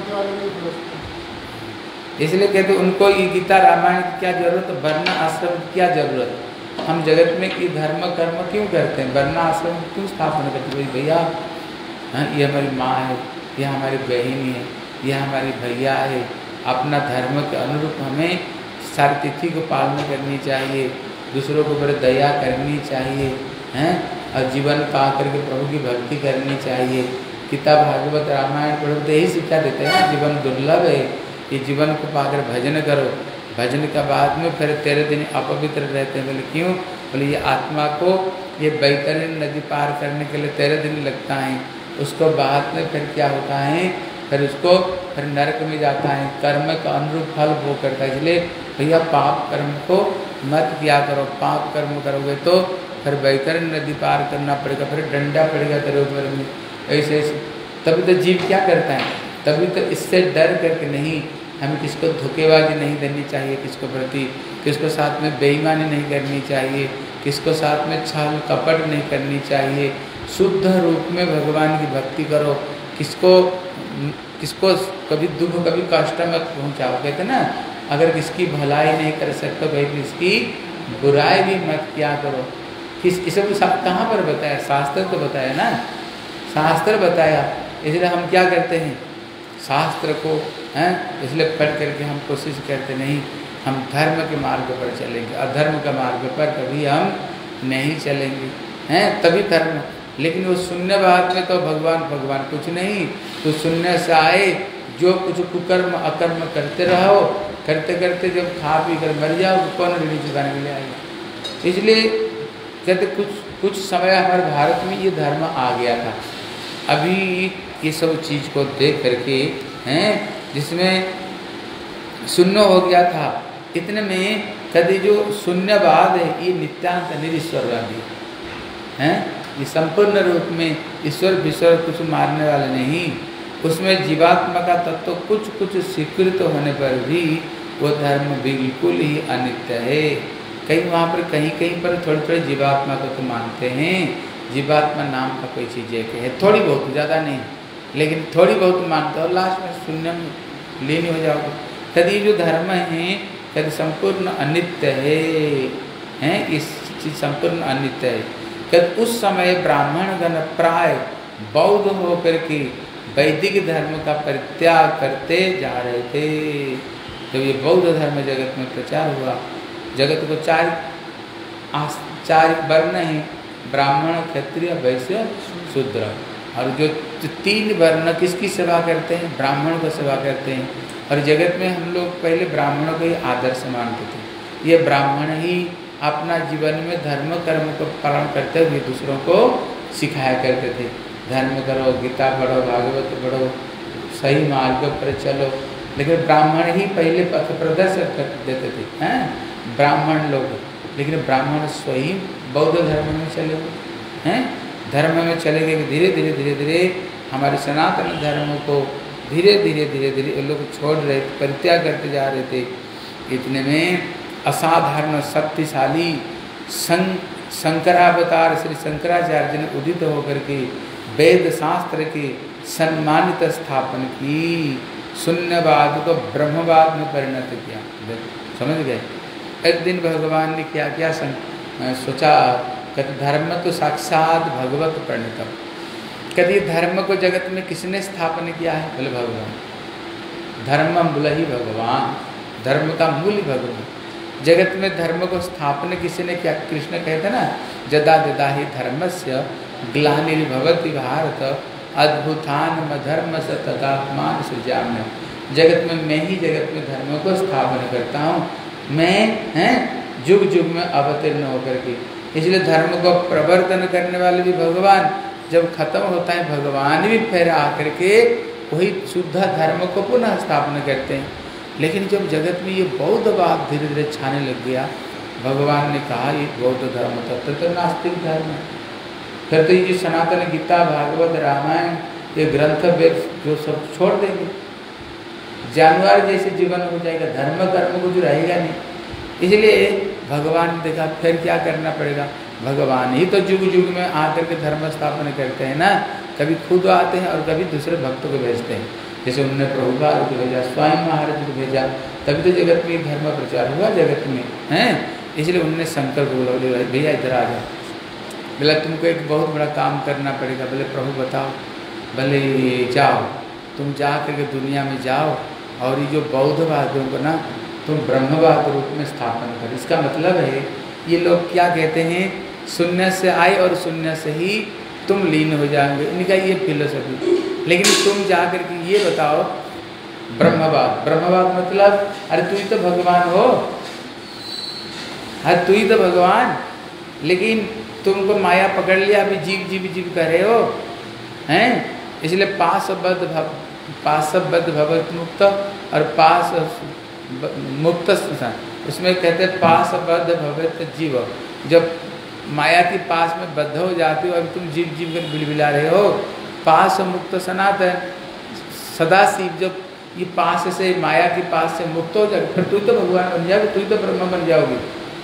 इसलिए कहते उनको ये गीता रामायण की क्या जरूरत है, वर्ण आश्रम की क्या जरूरत? हम जगत में ये धर्म कर्म क्यों करते हैं, वर्ण आश्रम क्यों स्थापना करते हैं? भैया ये हमारी माँ है, ये हमारी बहन है, ये हमारी भैया है, अपना धर्म के अनुरूप हमें सारी तिथि को पालना करनी चाहिए, दूसरों को बड़े दया करनी चाहिए, हैं, और जीवन पा करके प्रभु की भक्ति करनी चाहिए। गीता भागवत रामायण पढ़ो तो यही शिक्षा देते हैं ना, जीवन दुर्लभ है, ये जीवन को पाकर भजन करो, भजन के बाद में फिर 13 दिन अपवित्र रहते हैं। बोले क्यों? बोले ये आत्मा को ये बैतरणी नदी पार करने के लिए 13 दिन लगता है, उसको बाद में फिर क्या होता है, फिर उसको फिर नरक में जाता है, कर्म का अनुरूप फल वो करता है। इसलिए भैया पाप कर्म को मत किया करो, पाप कर्म करोगे तो फिर बैतरणी नदी पार करना पड़ेगा, फिर डंडा पड़ेगा तेरे ऊपर में, ऐसे ऐसे। तभी तो जीव क्या करता है, तभी तो इससे डर करके नहीं, हमें किसको धोखेबाजी नहीं देनी चाहिए, किसको प्रति, किसको साथ में बेईमानी नहीं करनी चाहिए, किसको साथ में छल कपट नहीं करनी चाहिए, शुद्ध रूप में भगवान की भक्ति करो, किसको कभी दुख कभी कष्ट मत पहुँचाओ। कहते ना, अगर किसकी भलाई नहीं कर सकते भाई किसकी बुराई भी मत किया करो। इस सब कहाँ पर बताया? शास्त्र तो बताया ना, शास्त्र बताया। इसलिए हम क्या करते हैं, शास्त्र को हैं इसलिए पढ़ करके हम कोशिश करते नहीं, हम धर्म के मार्ग पर चलेंगे, अधर्म का मार्ग पर कभी हम नहीं चलेंगे, हैं तभी धर्म। लेकिन वो शून्यवाद में तो भगवान कुछ नहीं, तो शून्य से आए, जो कुछ कुकर्म अकर्म करते रहो, करते करते जब खा पी कर मर जाओ कौन ऋणी चुकाने के लिए आएगा। इसलिए कहते कुछ समय हमारे भारत में ये धर्म आ गया था, अभी ये सब चीज़ को देख करके हैं जिसमें शून्य हो गया था, इतने में कभी जो शून्यवाद है ये नित्यांत निरीश्वरवादी हैं, ये संपूर्ण रूप में ईश्वर विश्वर कुछ मारने वाले नहीं, उसमें जीवात्मा का तत्व कुछ स्वीकृत होने पर भी वो धर्म बिल्कुल ही अनित्य है। कहीं वहाँ पर कहीं पर थोड़े जीवात्मा को तो मानते हैं, जीवात्मा नाम का कोई चीज़ है, थोड़ी बहुत, ज़्यादा नहीं, लेकिन थोड़ी बहुत मानते हो, लास्ट में शून्य में लीन हो जाओगे। कभी जो धर्म है कभी संपूर्ण अनित्य है, इस चीज संपूर्ण अनित्य है। कभी उस समय ब्राह्मण गण प्राय बौद्ध होकर के वैदिक धर्म का परित्याग करते जा रहे थे। जब ये बौद्ध धर्म जगत में प्रचार हुआ, जगत को चार वर्ण हैं, ब्राह्मण क्षत्रिय वैश्य शूद्र, और जो 3 वर्ण किसकी सेवा करते हैं, ब्राह्मण को सेवा करते हैं। और जगत में हम लोग पहले ब्राह्मणों को ही आदर्श मानते थे, ये ब्राह्मण ही अपना जीवन में धर्म कर्म को पालन करते हुए दूसरों को सिखाया करते थे, धर्म करो, गीता पढ़ो, भागवत पढ़ो, सही मार्ग पर चलो। लेकिन ब्राह्मण ही पहले पथ प्रदर्शन कर देते थे, हैं ब्राह्मण लोग, लेकिन ब्राह्मण स्वयं बौद्ध धर्म में चले गए, हैं धर्म में चले गए। धीरे धीरे हमारे सनातन धर्म को धीरे धीरे ये लोग छोड़ रहे थे, परित्याग करते जा रहे थे। इतने में असाधारण शक्तिशाली शंकरावतार श्री शंकराचार्य ने उदित होकर के वेद शास्त्र के सम्मानित स्थापन की, शून्यवाद को ब्रह्मवाद में परिणत किया। समझ गए? एक दिन भगवान ने क्या क्या सोचा, कहते धर्म तो साक्षात भगवत प्रणीतम। कहते धर्म को जगत में किसने स्थापन किया है? बोले भगवान। धर्म मूल ही भगवान, धर्म का मूल ही भगवान। जगत में धर्म को स्थापन किसने किया? कृष्ण कहते ना, जदा जदा ही धर्मस्य ग्लानिर्भवति भारत अद्भुतान धर्म स तदात्मान सृजाम्य। जगत में मैं ही जगत में धर्म को स्थापन करता हूँ, मैं जुग जुग में अवतीर्ण होकर के। इसलिए धर्म को प्रवर्तन करने वाले भी भगवान, जब खत्म होता है भगवान भी फिर आकर के वही शुद्ध धर्म को पुनः स्थापना करते हैं। लेकिन जब जगत में ये बौद्धवाद धीरे धीरे छाने लग गया, भगवान ने कहा ये बौद्ध धर्म तत्व तो नास्तिक धर्म है। फिर तो ये सनातन गीता भागवत रामायण ये ग्रंथ वेद जो सब छोड़ देंगे, जानवर जैसे जीवन हो जाएगा, धर्म कर्म कुछ रहेगा नहीं। इसलिए भगवान ने देखा फिर क्या करना पड़ेगा, भगवान ही तो जुग जुग में आकर के धर्म स्थापना करते हैं ना, कभी खुद आते हैं और कभी दूसरे भक्तों को भेजते हैं। जैसे उन्होंने प्रभुपाद को भेजा, स्वयं महाराज को भेजा, तभी तो जगत में धर्म प्रचार हुआ जगत में, हैं। इसलिए उन्होंने शंकर को बोला, भैया इधर आ जाओ। बोला तुमको एक बहुत बड़ा काम करना पड़ेगा। बोले प्रभु बताओ। बोले जाओ, तुम जा करके दुनिया में जाओ और ये जो बौद्धवादियों को ना तुम ब्रह्मवाद रूप में स्थापन कर। इसका मतलब है ये लोग क्या कहते हैं, शून्य से आए और शून्य से ही तुम लीन हो जाएंगे, इनका ये फिलोसफी। लेकिन तुम जा कर के ये बताओ ब्रह्मवाद। ब्रह्मवाद मतलब अरे तू ही तो भगवान हो, अरे तू ही तो भगवान, लेकिन तुमको माया पकड़ लिया, अभी जीव जीव जीव कर रहे हो, हैं। इसलिए पाशबद्ध भगवत मुक्त और पास मुक्त, उसमें कहते हैं पाशबद्ध भगवत जीव। जब माया के पास में बद्ध हो जाते हो, अभी तुम जीव जीव कर बिलबिला रहे हो। पास मुक्त सनातन सदा शिव, जब ये पास से माया के पास से मुक्त हो जाए फिर तू तो भगवान बन जाओगे, तू तो ब्रह्म बन जाओगे।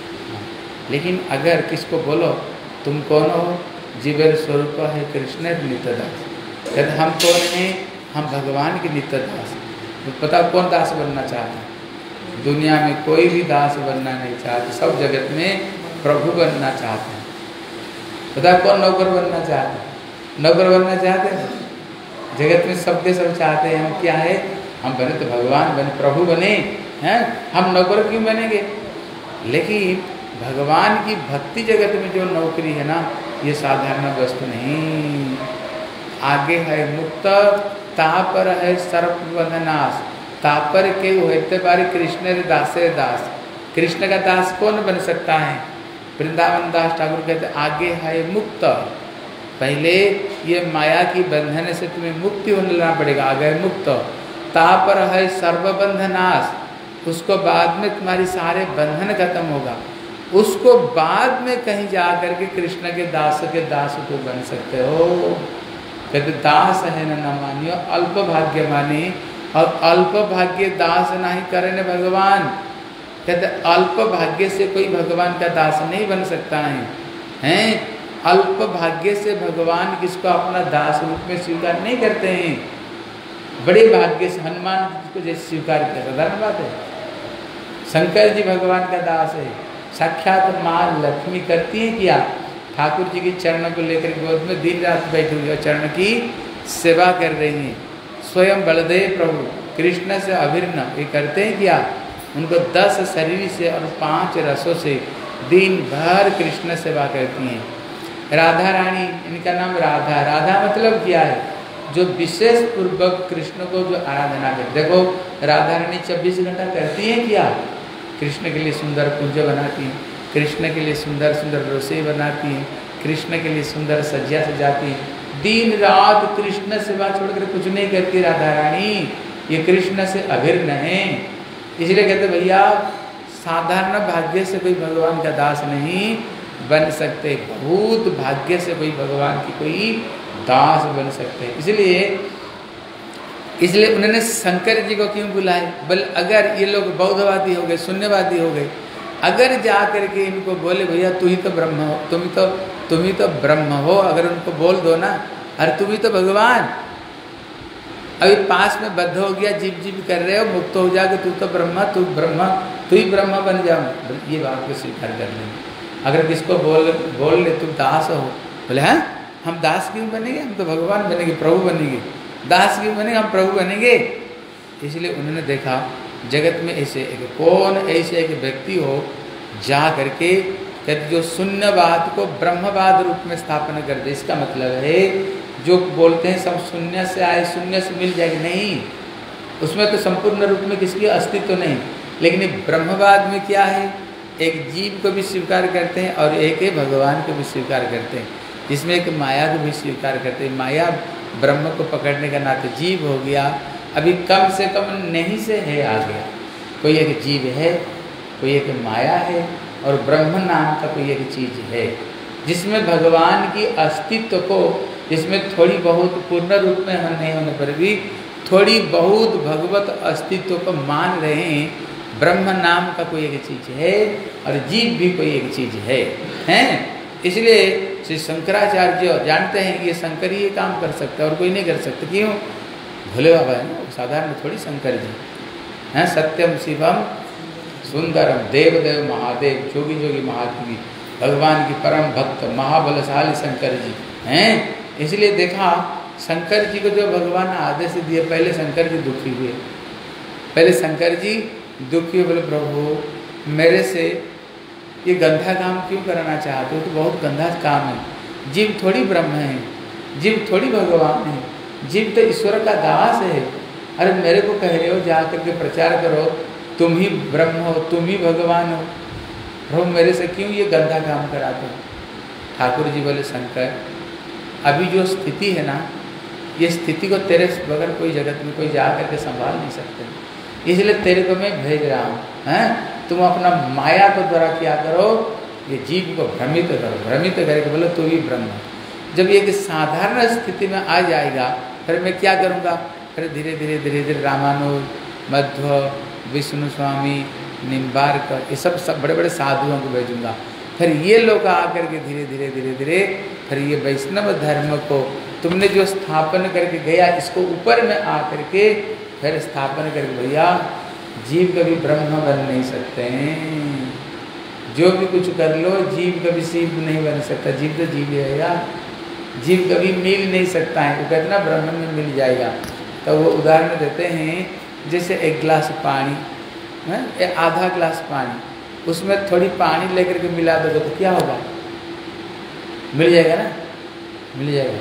लेकिन अगर किसको बोलो तुम कौन हो, जीवेर स्वरूप है कृष्ण नित्यदास, कहते हम कौन हैं, हम भगवान के नित्यदास। तो पता कौन दास बनना चाहते हैं? दुनिया में कोई भी दास बनना नहीं चाहते, सब जगत में प्रभु बनना चाहते हैं। पता कौन नौकर बनना चाहते हैं? नौकर बनना चाहते हैं जगत में, सबके सब चाहते हैं हम क्या है, हम बने तो भगवान बने, प्रभु बने, हैं। हम नौकर क्यों बनेंगे? लेकिन भगवान की भक्ति जगत में जो नौकरी है ना, ये साधारण वस्तु नहीं। आगे है मुक्त, तापर है सर्वबंधनाश, तापर के होते बारे कृष्ण दासे दास। कृष्ण का दास कौन बन सकता है? वृंदावन दास ठाकुर कहते आगे है मुक्त, पहले ये माया की बंधन से तुम्हें मुक्ति होना पड़ेगा, आगे मुक्त। तापर है सर्वबंधनाश, उसको बाद में तुम्हारी सारे बंधन खत्म होगा, उसको बाद में कहीं जा करके कृष्ण के दास को बन सकते हो। कहते दास है न मानियो अल्प भाग्य मानी, और अल्प भाग्य दास नहीं करे न भगवान। कहते अल्प भाग्य से कोई भगवान का दास नहीं बन सकता है, हैं। अल्प भाग्य से भगवान किसको अपना दास रूप में स्वीकार नहीं करते हैं। बड़े भाग्य से हनुमान को जैसे स्वीकार किया, साधारण बात है। शंकर जी भगवान का दास है, साक्षात माँ लक्ष्मी करती है क्या, ठाकुर जी के चरण को लेकर गोद में दिन रात बैठे हुए चरण की सेवा कर रही हैं। स्वयं बलदेव प्रभु कृष्ण से अभिन्न ये करते हैं क्या, उनको 10 शरीर से और 5 रसों से दिन भर कृष्ण सेवा करती हैं। राधा रानी, इनका नाम राधा। राधा मतलब क्या है, जो विशेष पूर्वक कृष्ण को जो आराधना करते। देखो राधा रानी 24 घंटा करती हैं क्या, कृष्ण के लिए सुंदर कुंज बनाती हैं, कृष्ण के लिए सुंदर सुंदर रसोई बनाती हैं, कृष्ण के लिए सुंदर सज्जा सजाती हैं। दिन रात कृष्ण सेवा छोड़कर कुछ नहीं करती राधा रानी, ये कृष्ण से अभिन्न है। इसलिए कहते भैया साधारण भाग्य से कोई भगवान का दास नहीं बन सकते, बहुत भाग्य से कोई भगवान की कोई दास बन सकते हैं। इसलिए इसलिए उन्होंने शंकर जी को क्यों बुलाए? बोले अगर ये लोग बौद्धवादी हो गए, शून्यवादी हो गए, अगर जा करके इनको बोले भैया तू ही तो ब्रह्म हो, तुम ही तो ब्रह्म हो, अगर उनको बोल दो ना, अरे तुम ही तो भगवान, अभी पास में बद्ध हो गया, जीव जीव कर रहे हो, मुक्त हो जाओगे, तू तो ब्रह्मा, तू ही ब्रह्मा बन जाओ, ये बात को स्वीकार कर लेंगे। अगर किसको बोल ले तुम दास हो, बोले हैं हम दास क्यों बनेंगे, हम तो भगवान बनेंगे, प्रभु बनेंगे, दास क्यों बनेंगे, हम प्रभु बनेंगे। इसलिए उन्होंने देखा जगत में ऐसे कौन ऐसे एक व्यक्ति हो जा करके कहते जो शून्यवाद को ब्रह्मवाद रूप में स्थापना कर दे। इसका मतलब है जो बोलते हैं सब शून्य से आए, शून्य से मिल जाएगी, नहीं, उसमें तो संपूर्ण रूप में किसकी अस्तित्व नहीं। लेकिन ब्रह्मवाद में क्या है, एक जीव को भी स्वीकार करते हैं और एक भगवान को भी स्वीकार करते हैं, जिसमें एक माया को भी स्वीकार करते हैं। माया ब्रह्म को पकड़ने का नाते जीव हो गया, अभी कम से कम नहीं से है आ गया, कोई एक जीव है, कोई एक माया है और ब्रह्म नाम का कोई एक चीज़ है, जिसमें भगवान की अस्तित्व को, जिसमें थोड़ी बहुत पूर्ण रूप में हम नहीं होने पर भी थोड़ी बहुत भगवत अस्तित्व को मान रहे हैं। ब्रह्म नाम का कोई एक चीज़ है और जीव भी कोई एक चीज़ है, हैं? इसलिए श्री शंकराचार्य जानते हैं कि ये शंकर ही ये काम कर सकते हैं और कोई नहीं कर सकते। क्यों? भोले बाबा है ना, साधारण थोड़ी शंकर जी हैं। सत्यम शिवम सुंदरम देवदेव महादेव जोगी जोगी महादेवी, भगवान की परम भक्त महाबलशाली शंकर जी हैं। इसलिए देखा शंकर जी को जो भगवान ने आदेश दिए, पहले शंकर जी दुखी हुए, पहले शंकर जी दुखी हुए, बोले प्रभु मेरे से ये गंदा काम क्यों कराना चाहते हो, तो बहुत गंदा काम है, जीव थोड़ी ब्रह्म है, जीव थोड़ी भगवान है, जीव तो ईश्वर का दास है। अरे मेरे को कह रहे हो जा करके प्रचार करो तुम ही ब्रह्म हो, तुम ही भगवान हो, प्रभु मेरे से क्यों ये गंदा काम कराते हो? ठाकुर जी बोले शंकर अभी जो स्थिति है ना, ये स्थिति को तेरे बगैर कोई जगत में कोई जा करके संभाल नहीं सकते, इसलिए तेरे को मैं भेज रहा हूँ, हैं? तुम अपना माया को द्वारा क्या करो, ये जीव को भ्रमित करो, भ्रमित करके बोले तू ही ब्रह्म। जब ये साधारण स्थिति में आ जाएगा फिर मैं क्या करूँगा, फिर धीरे धीरे धीरे धीरे रामानुज, मध्व, विष्णु स्वामी, निम्बार्कर, ये सब बड़े बड़े साधुओं को भेजूंगा, फिर ये लोग आकर के धीरे धीरे धीरे धीरे फिर ये वैष्णव धर्म को तुमने जो स्थापन करके गया, इसको ऊपर में आकर के फिर स्थापन करके भैया जीव कभी ब्रह्म बन नहीं सकते हैं, जो भी कुछ कर लो जीव कभी शिव नहीं बन सकता, जीव तो जीव है यार, जीव कभी मिल नहीं सकता है, वो कहते ना ब्रह्म में मिल जाएगा। तो वो उदाहरण देते हैं जैसे एक गिलास पानी है, आधा गिलास पानी, उसमें थोड़ी पानी लेकर के मिला दोगे तो क्या होगा, मिल जाएगा ना, मिल जाएगा,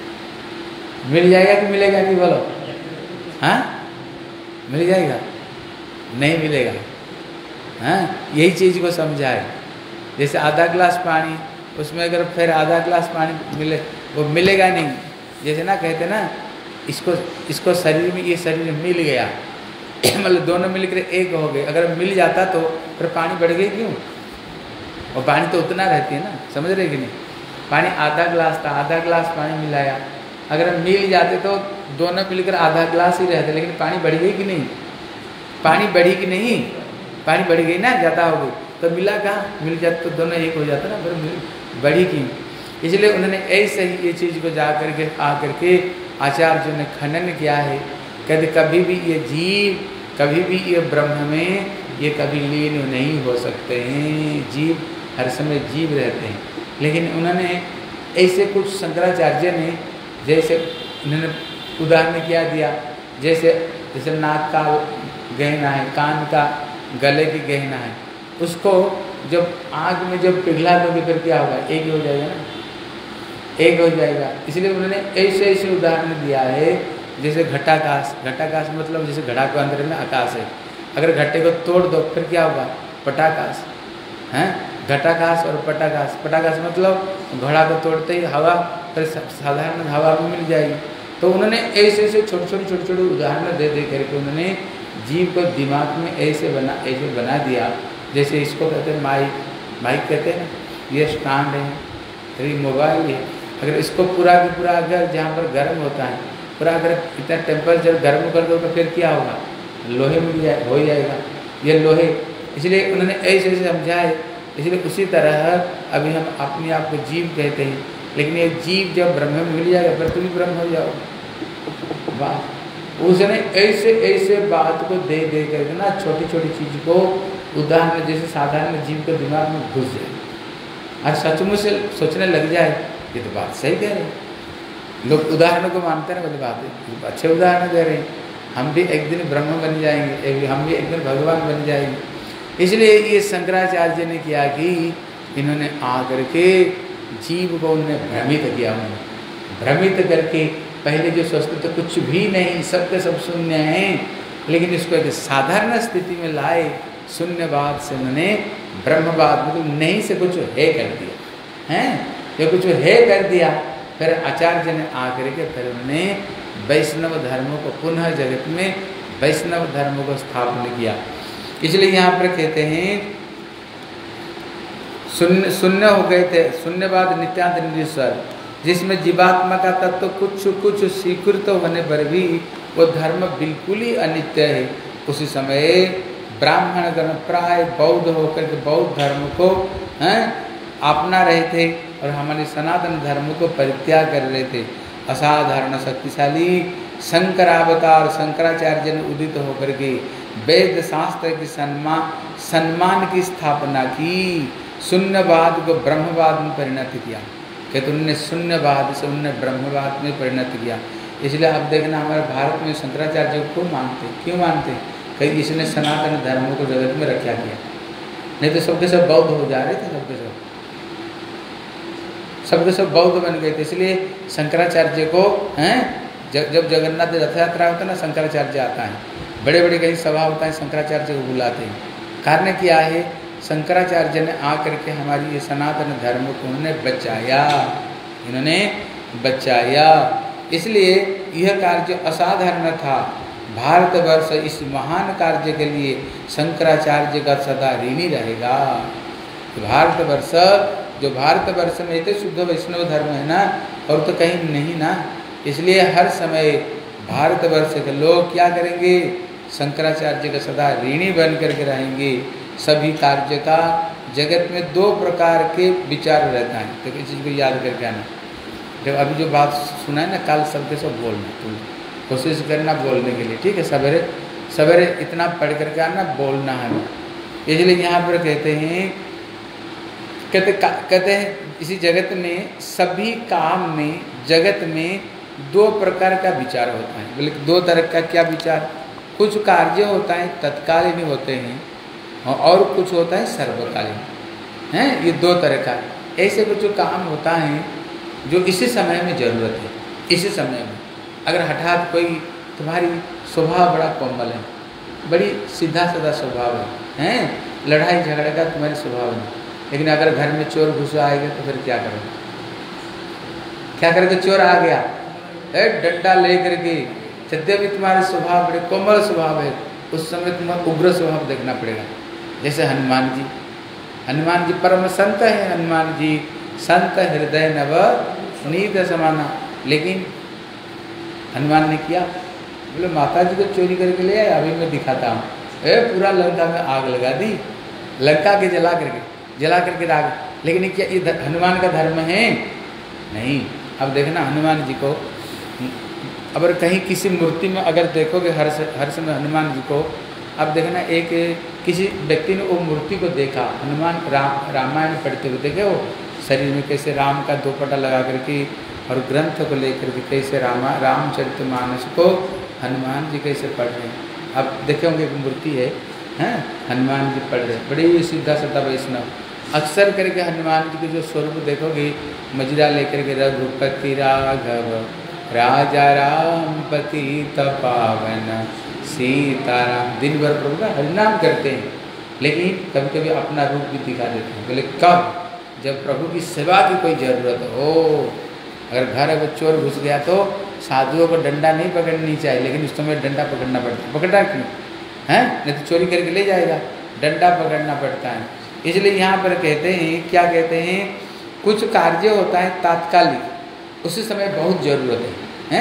मिल जाएगा कि मिलेगा कि बोलो, हाँ मिल जाएगा, नहीं मिलेगा, हाँ यही चीज़ को समझाए। जैसे आधा गिलास पानी, उसमें अगर फिर आधा गिलास पानी मिले वो मिलेगा नहीं, जैसे ना कहते ना इसको शरीर में, ये शरीर मिल गया मतलब दोनों मिलकर एक हो गए, अगर मिल जाता तो फिर पानी बढ़ गई क्यों, और पानी तो उतना रहती है ना, समझ रहे कि नहीं, पानी आधा गिलास था, आधा गिलास पानी मिलाया, अगर मिल जाते तो दोनों मिलकर आधा गिलास ही रहते, लेकिन पानी बढ़ गई कि नहीं, पानी बढ़ी कि नहीं, पानी बढ़ गई ना, ज़्यादा हो गई तो मिला कहाँ, मिल जाता तो दोनों एक हो जाता ना, फिर बढ़ी क्यों। इसलिए उन्होंने ऐसे ही ये चीज़ को जा करके आकर के आचार्यों ने खनन किया है, कहते कभी भी ये जीव, कभी भी ये ब्रह्म में ये कभी लीन नहीं हो सकते हैं, जीव हर समय जीव रहते हैं। लेकिन उन्होंने ऐसे कुछ शंकराचार्य ने जैसे उन्होंने उदाहरण क्या दिया, जैसे नाक का गहना है, कान का गले की गहना है, उसको जब आग में जब पिघला दोगे फिर क्या होगा, एक ही हो जाएगा ना, एक हो जाएगा। इसलिए उन्होंने ऐसे ऐसे उदाहरण दिया है, जैसे घटाकाश, घटाकाश मतलब जैसे घड़ा के अंदर में आकाश है, अगर घटे को तोड़ दो फिर क्या होगा, पटाकाश, हैं? घटाकाश और पटाकाश, पटाकाश मतलब घड़ा को तोड़ते ही हवा फिर साधारण हवा में मिल जाएगी। तो उन्होंने ऐसे ऐसे छोटे छोटे उदाहरण दे दे करके उन्होंने जीव को दिमाग में ऐसे बना दिया, जैसे इसको कहते हैं माइक कहते हैं ना, ये स्टैंड है, फिर मोबाइल है, अगर इसको पूरा की पूरा अगर जहाँ पर गर्म होता है पूरा अगर इतना टेम्परेचर गर्म कर दो तो फिर क्या होगा, लोहे में भी हो ही जाएगा ये लोहे। इसलिए उन्होंने ऐसे ऐसे समझाए। इसलिए उसी तरह अभी हम अपने आप को जीव कहते हैं, लेकिन ये जीव जब ब्रह्म में मिल जाएगा फिर तुम भी ब्रह्म हो जाओ। वाह, उसने ऐसे ऐसे बात को दे दे करके ना छोटी छोटी चीज़ को उदाहरण जैसे साधारण जीव के दिमाग में घुस जाए और सचमुच से सोचने लग जाए ये तो बात सही कह रहे हैं। लोग उदाहरण को मानते हैं, वाली बात है, अच्छे उदाहरण दे रहे हैं। हम भी एक दिन ब्रह्म बन जाएंगे, हम भी एक दिन भगवान बन जाएंगे। इसलिए ये शंकराचार्य ने किया कि इन्होंने आकर के जीव को उन्होंने भ्रमित किया। उन्होंने भ्रमित करके पहले जो सोचते थे कुछ भी नहीं, सब के सब शून्य हैं, लेकिन इसको एक साधारण स्थिति में लाए। शून्यवाद से उन्होंने ब्रह्मवाद मतलब नहीं से कुछ है कर दिया हैं, जो कुछ है कर दिया। फिर आचार्य ने आकर के फिर उन्होंने वैष्णव धर्मों को पुनः जगत में वैष्णव धर्मों को स्थापन किया। इसलिए यहाँ पर कहते हैं शून्य शून्य हो गए थे, शून्यवाद नित्यानंद निरीश्वर, जिसमें जीवात्मा का तत्व कुछ कुछ स्वीकृत होने पर भी वो धर्म बिल्कुल ही अनित्य है। उसी समय ब्राह्मण गण प्राय बौद्ध होकर के बौद्ध धर्म को अपना रहे थे और हमारे सनातन धर्म को परित्याग कर रहे थे। असाधारण शक्तिशाली शंकरावतार शंकराचार्य ने उदित होकर के वेद शास्त्र की सम्मान की स्थापना की, शून्यवाद को ब्रह्मवाद में परिणत किया। कहते उन्होंने शून्यवाद से उन्होंने ब्रह्मवाद में परिणत किया। इसलिए अब देखना हमारे भारत में शंकराचार्य को मानते, क्यों मानते? कहीं इसने सनातन धर्मों को जगत में रक्षा किया, नहीं तो सबके सब बौद्ध हो जा रहे थे, सबके सब बौद्ध बन गए थे। इसलिए शंकराचार्य को जब जगन्नाथ रथ यात्रा होता है ना, शंकराचार्य आता है, बड़े बड़े कहीं सभा होता है, शंकराचार्य को बुलाते हैं। कारण क्या है? शंकराचार्य ने आकर के हमारी ये सनातन धर्म को उन्होंने बचाया, इन्होंने बचाया। इसलिए यह कार्य असाधारण था। भारतवर्ष इस महान कार्य के लिए शंकराचार्य का सदा ऋणी रहेगा। भारतवर्ष जो भारतवर्ष में तो शुद्ध वैष्णव धर्म है ना, और तो कहीं नहीं ना। इसलिए हर समय भारतवर्ष के लोग क्या करेंगे? शंकराचार्य का सदा ऋणी बन करके रहेंगे। सभी कार्य का जगत में दो प्रकार के विचार रहता है, तो इस चीज़ को याद करके आना। जब अभी जो बात सुना है ना, कल सबके सब बोलना, तुम कोशिश करना बोलने के लिए, ठीक है? सवेरे सवेरे इतना पढ़ करके आना, बोलना है। इसलिए यहाँ पर कहते हैं इसी जगत में सभी काम में जगत में दो प्रकार का विचार होता है। बोले दो तरह का क्या विचार? कुछ कार्य होता है तत्कालीन होते हैं और कुछ होता है सर्वकालीन, हैं? ये दो तरह का। ऐसे कुछ काम होता है जो इसी समय में जरूरत है। इसी समय में अगर हठात कोई तुम्हारी स्वभाव बड़ा कोमल है, बड़ी सीधा साधा स्वभाव है, लड़ाई झगड़े का तुम्हारी स्वभाव नहीं, लेकिन अगर घर में चोर घुस आएगा तो फिर क्या करोगे? क्या करोगे? चोर आ गया, डंडा ले करके, यद्यपि तुम्हारे स्वभाव बड़े कोमल स्वभाव है, उस समय तुम्हें उग्र स्वभाव देखना पड़ेगा। जैसे हनुमान जी परम संत है। हनुमान जी संत हृदय नव नीत समाना, लेकिन हनुमान ने किया, बोले माता जी को चोरी करके ले आया, अभी मैं दिखाता हूँ। पूरा लंका में आग लगा दी, लंका के जला करके राग। लेकिन क्या ये हनुमान का धर्म है? नहीं। अब देखना हनुमान जी को, अगर कहीं किसी मूर्ति में अगर देखोगे हर समय हनुमान जी को, अब देखना एक किसी व्यक्ति ने वो मूर्ति को देखा, हनुमान रामायण पढ़ते हुए देखे, वो शरीर में कैसे राम का दोपट्टा लगा करके और ग्रंथ को लेकर के कैसे रामचरितमानस को हनुमान जी कैसे पढ़ रहे हैं। अब देखे होंगे एक मूर्ति है, हनुमान जी पढ़ रहे, बड़ी सीधा साधा वैष्णव। अक्सर करके हनुमान जी के जो स्वरूप देखोगे, मजरा लेकर के रघुपति राघव राजा राम पतित पावन सीताराम, दिन भर प्रभु का हरिनाम करते हैं, लेकिन कभी कभी अपना रूप भी दिखा देते हैं। बोले कब? जब प्रभु की सेवा की कोई ज़रूरत हो। अगर घर अगर चोर घुस गया तो साधुओं को डंडा नहीं पकड़नी चाहिए, लेकिन उस समय डंडा पकड़ना पड़ता है। पकड़ना क्यों है? नहीं तो चोरी करके ले जाएगा, डंडा पकड़ना पड़ता है। इसलिए यहाँ पर कहते हैं, क्या कहते हैं, कुछ कार्य होता है तात्कालिक, उसी समय बहुत ज़रूरत है,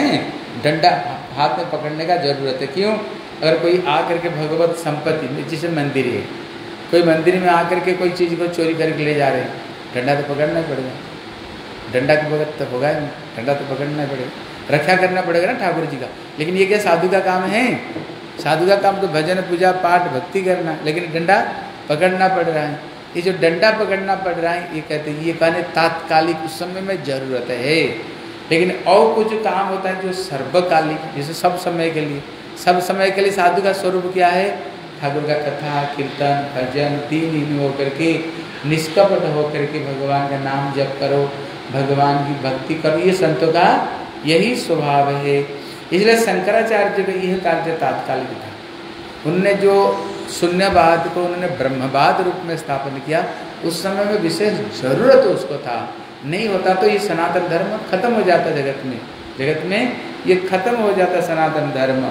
डंडा हाथ में पकड़ने का जरूरत है। क्यों? अगर कोई आकर के भगवत संपत्ति में, जैसे मंदिर है, कोई मंदिर में आकर के कोई चीज़ को चोरी करके ले जा रहे हैं, डंडा तो पकड़ना ही पड़ेगा। डंडा के बगैर तो होगा ही नहीं, डंडा तो पकड़ना ही पड़ेगा, रक्षा करना पड़ेगा ना ठाकुर जी का। लेकिन ये क्या साधु का काम है? साधु का काम तो भजन पूजा पाठ भक्ति करना, लेकिन डंडा पकड़ना पड़ रहा है। ये जो डंडा पकड़ना पड़ रहा है, ये कहते हैं, ये कहने तात्कालिक उस समय में जरूरत है। लेकिन और कुछ काम होता है जो सर्वकालिक, जैसे सब समय के लिए। सब समय के लिए साधु का स्वरूप क्या है? ठाकुर का कथा कीर्तन भजन दीन होकर के, निष्कपट होकर के भगवान का नाम जप करो, भगवान की भक्ति करो, ये संतों का यही स्वभाव है। इसलिए शंकराचार्य का यह कार्य तात्कालिक था। उनने जो शून्यवाद को उन्होंने ब्रह्मवाद रूप में स्थापन किया, उस समय में विशेष जरूरत उसको था। नहीं होता तो ये सनातन धर्म खत्म हो जाता जगत में। जगत में ये खत्म हो जाता सनातन धर्म।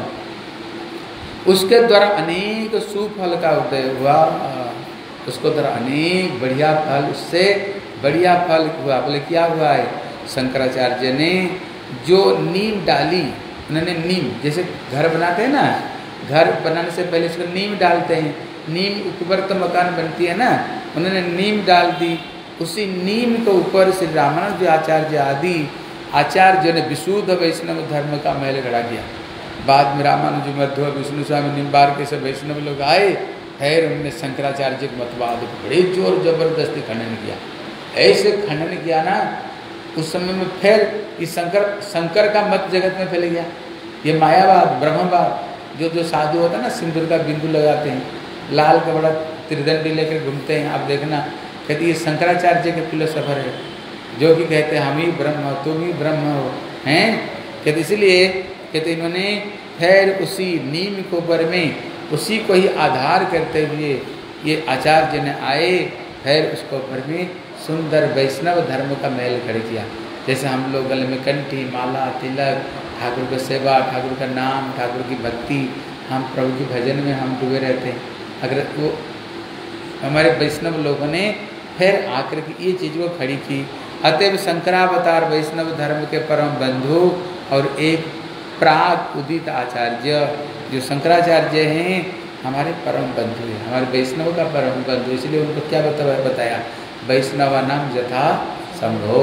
उसके द्वारा अनेक सुफल का उदय हुआ, उसको द्वारा अनेक बढ़िया फल, उससे बढ़िया फल हुआ। बोले क्या हुआ है? शंकराचार्य ने जो नींव डाली, उन्होंने नींव, जैसे घर बनाते हैं ना, घर बनाने से पहले उसको नींव डालते हैं, नींव ऊपर तो मकान बनती है ना, उन्होंने नींव डाल दी। उसी नींव के ऊपर श्री रामानंद आचार्य आदि आचार्य ने विशुद्ध वैष्णव धर्म का महल खड़ा किया। बाद में रामानुज मध्व विष्णु स्वामी निम्बार के सब वैष्णव लोग आए, फिर उन्होंने शंकराचार्य के मतवाद को बड़े जोर जबरदस्ती खंडन किया। ऐसे खंडन किया ना, उस समय में फिर इस शंकर का मत जगत में फैल गया। ये मायावाद ब्रह्मवाद, जो साधु होता है ना, सिंदूर का बिंदु लगाते हैं, लाल का बड़ा त्रिदंडी लेकर घूमते हैं, आप देखना, कहते ये शंकराचार्य के फिलोसफर है, जो कि कहते हैं हम ही ब्रह्म हो, तुम ही ब्रह्म हो, हैं। कहते इसलिए कहते इन्होंने फिर उसी नीम के ऊपर में उसी को ही आधार करते हुए ये आचार्य ने आए, फिर उसको ऊपर में सुंदर वैष्णव धर्म का महल खड़े किया। जैसे हम लोग गले में कंठी माला तिलक, ठाकुर की सेवा, ठाकुर का नाम, ठाकुर की भक्ति, हम प्रभु की भजन में हम डूबे रहते हैं। अगर वो हमारे वैष्णव लोगों ने फिर आकर के ये चीज़ को खड़ी की। अतएव शंकरावतार वैष्णव धर्म के परम बंधु और एक प्राग उदित आचार्य जो शंकराचार्य हैं, हमारे परम बंधु हैं, हमारे वैष्णव का परम बंधु। इसलिए उनको क्या बताया? वैष्णव नाम यथा शंभो,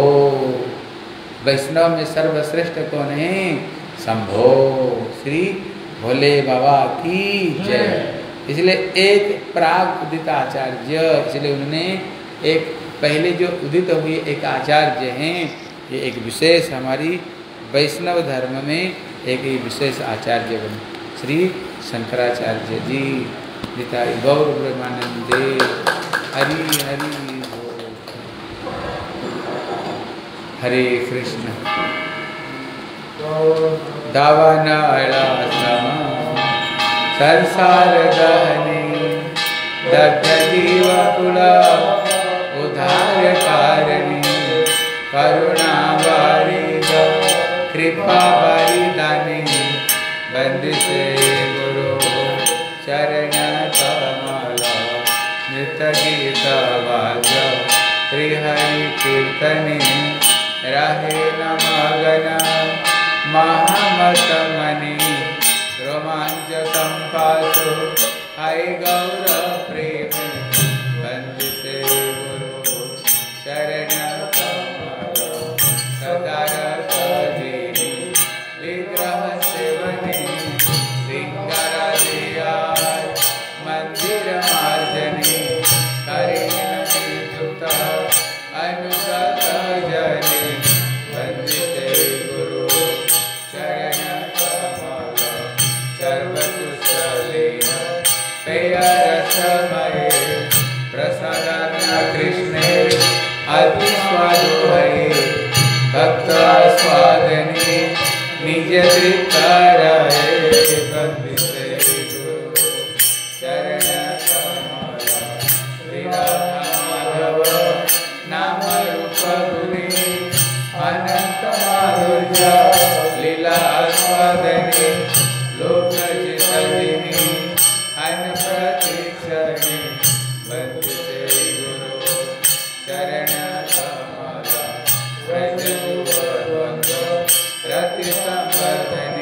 वैष्णव में सर्वश्रेष्ठ कौन है? शंभो, श्री भोले बाबा की जय। इसलिए एक प्राग उदित आचार्य, इसलिए उन्होंने एक पहले जो उदित हुए एक आचार्य हैं, ये एक विशेष हमारी वैष्णव धर्म में एक विशेष आचार्य बने, श्री शंकराचार्य जी। निताई गौर ब्रह्मानंदे, हरि हरि बोल। हरे कृष्ण। दावन संसार दहने दग्ध जीव कुल उद्धार कारिणी करुणा वारिद कृपा वरिदानी बंदिसे गुरु चरण कमल नृत्य गीत वाद्य श्री हरि कीर्तने रहे नमगन महामत मणि रोमांच संपासो हाय गौर प्रेम बंदिसे गुरु चरण कमल सदारथ देवी विग्रह सेवने श्रृंगार दिया मंदिर मार्जने करेण विद्युत अनुगत जने बंदिते गुरु चरण कमल सर्वकुशलेन पेयरसमये प्रसादन कृष्णे अति स्वादु है भक्त स्वादने निज तृप्तारये बंदिते गुरु चरण कमल श्री माधव नाम रूप गुणे अनंत माधुर्य लीला स्वादने लोक जितदिनी अन प्रतीक्षणे बंदिते गुरु चरण कमल व्रज रति संवर्धने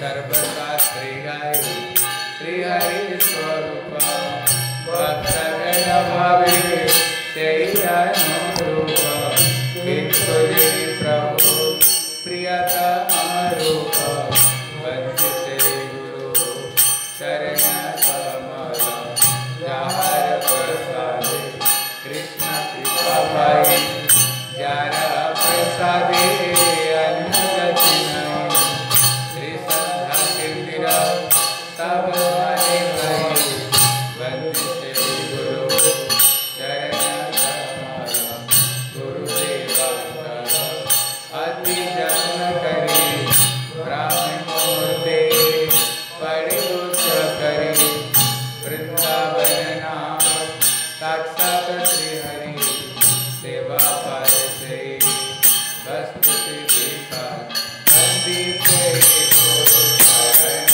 सर्वशास्त्री गाय श्री हरि स्वरूप भक्तगण भावे अनुरूप किंतु प्रभु प्रियतम रूप वंदित गुरु चरण कमल जार प्रसाद कृष्ण कृपा पाई जार प्रसादे अन्नगति नहीं श्री संध्या किंदिरा सब माने भाई वंदित गुरु चरण कमल गुरुदेवा अति जन्म करी ब्राह्मण मूर्ते बड़े उच्च करी वृंदावन नाम साक्षात श्री हरि सेवा पर से वस्तु दीपा वंदित गुरु शरण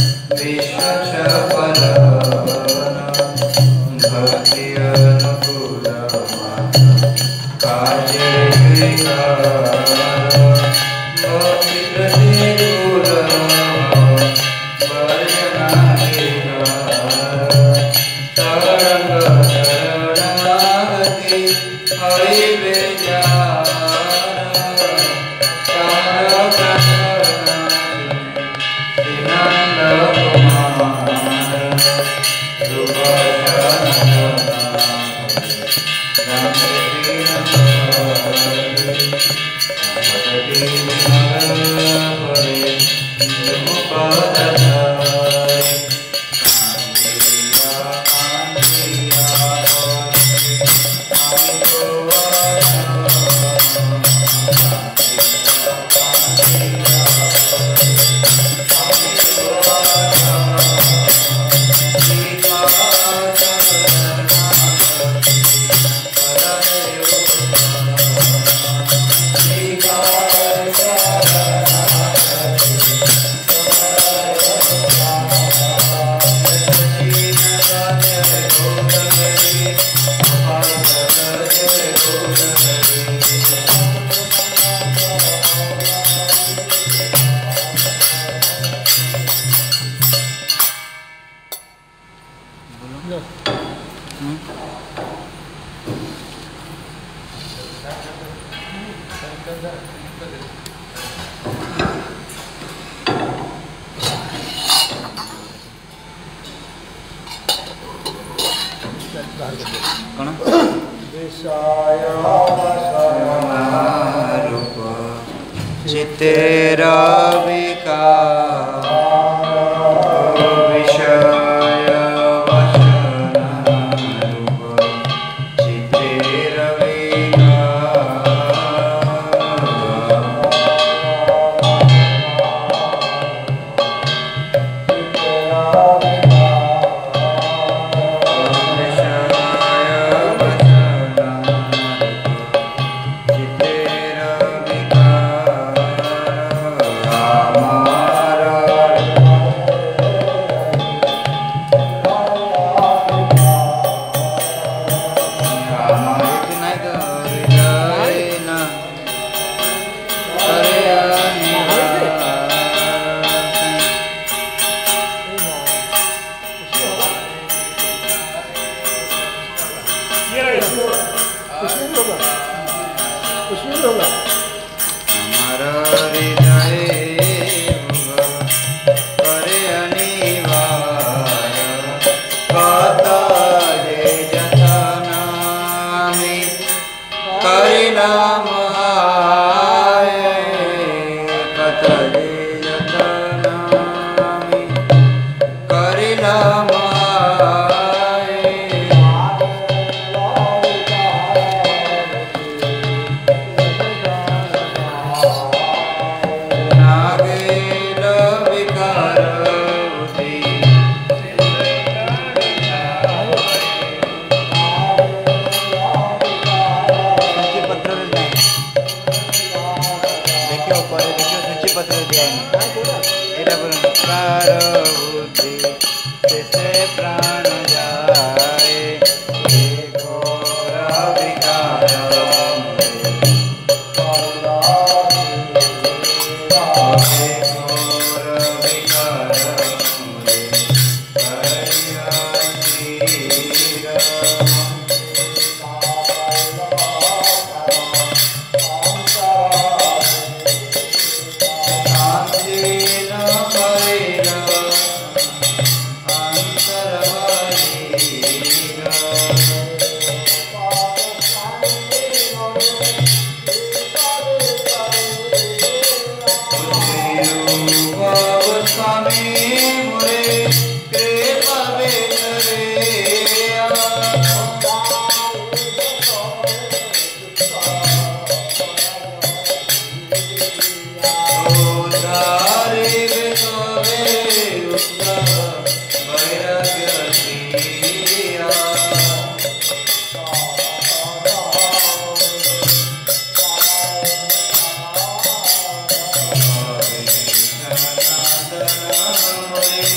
पत्र दिया है।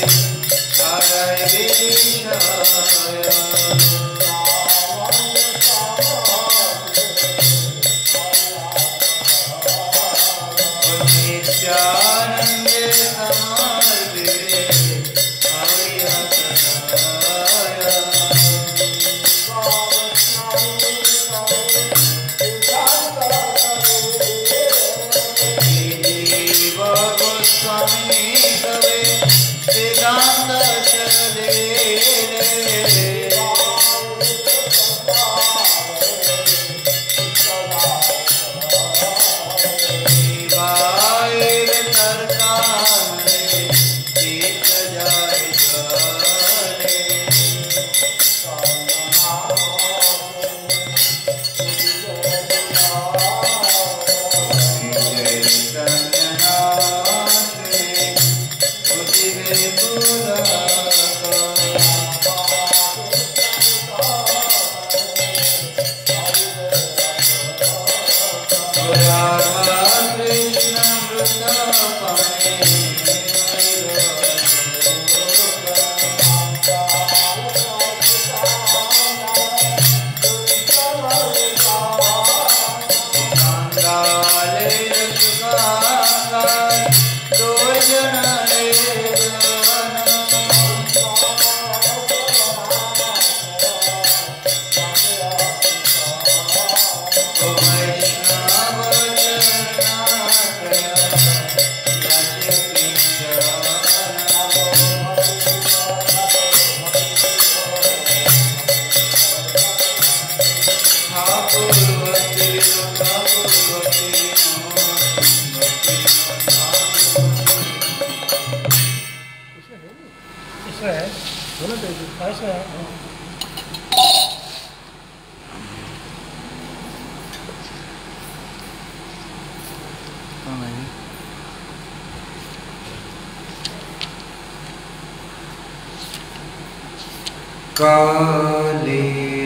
काले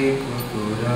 कुकुरा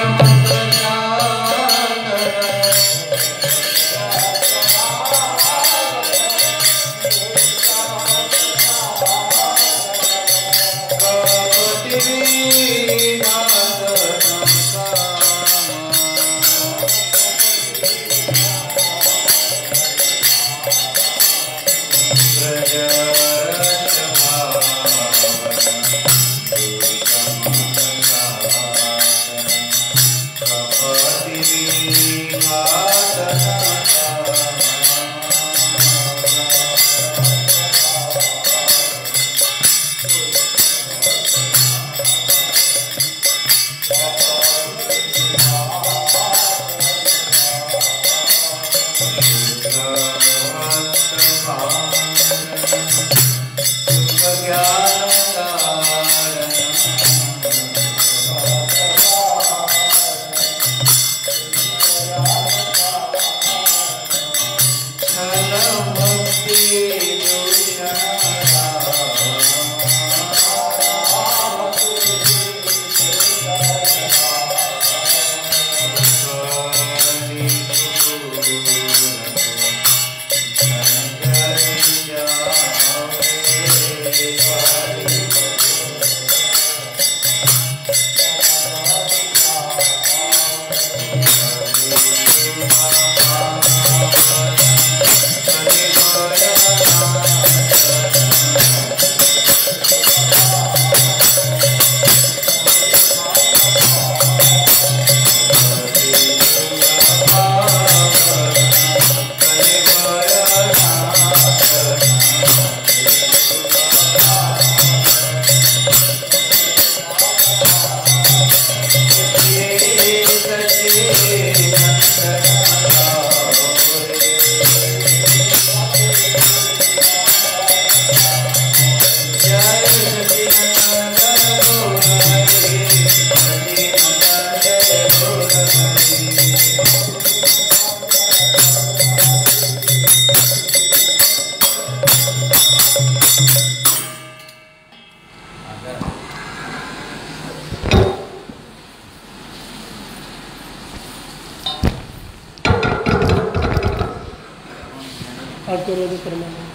अकरोध परमानंद,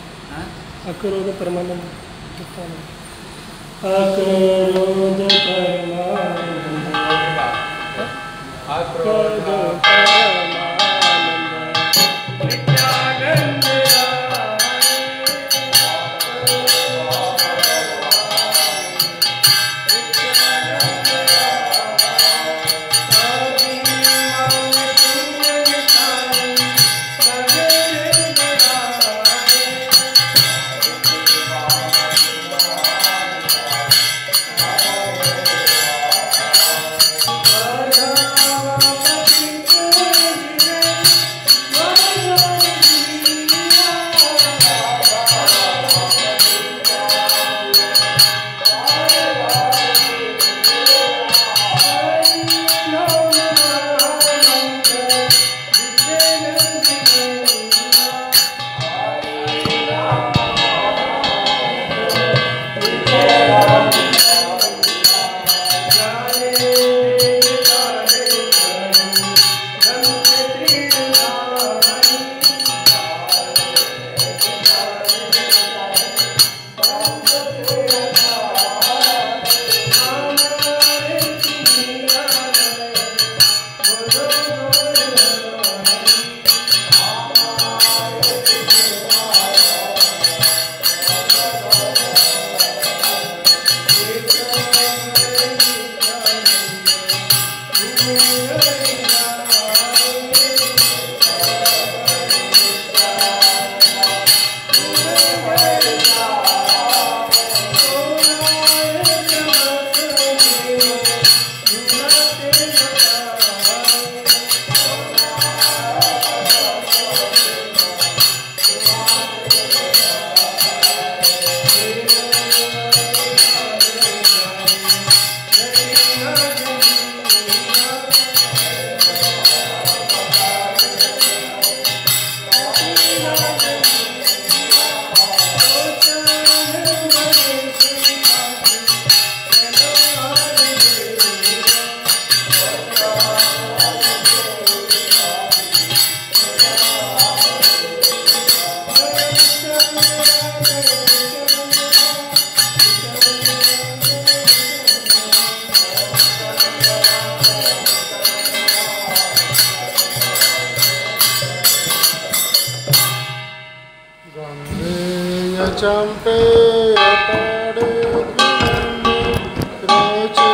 अकरोध परमानंद, अकरोध परमानंद, अकरोध परमानंद, नित्यानंद चंपे पड़े रोचे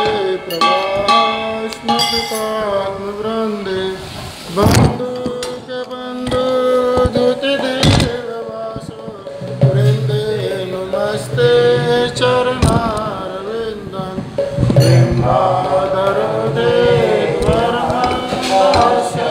प्रभास्मृतात्म वृंदे बंधु के बंधु दुति देववासो वृंदे नमस्ते चरणारविंदं बिंबाधर देवरमन्दस्य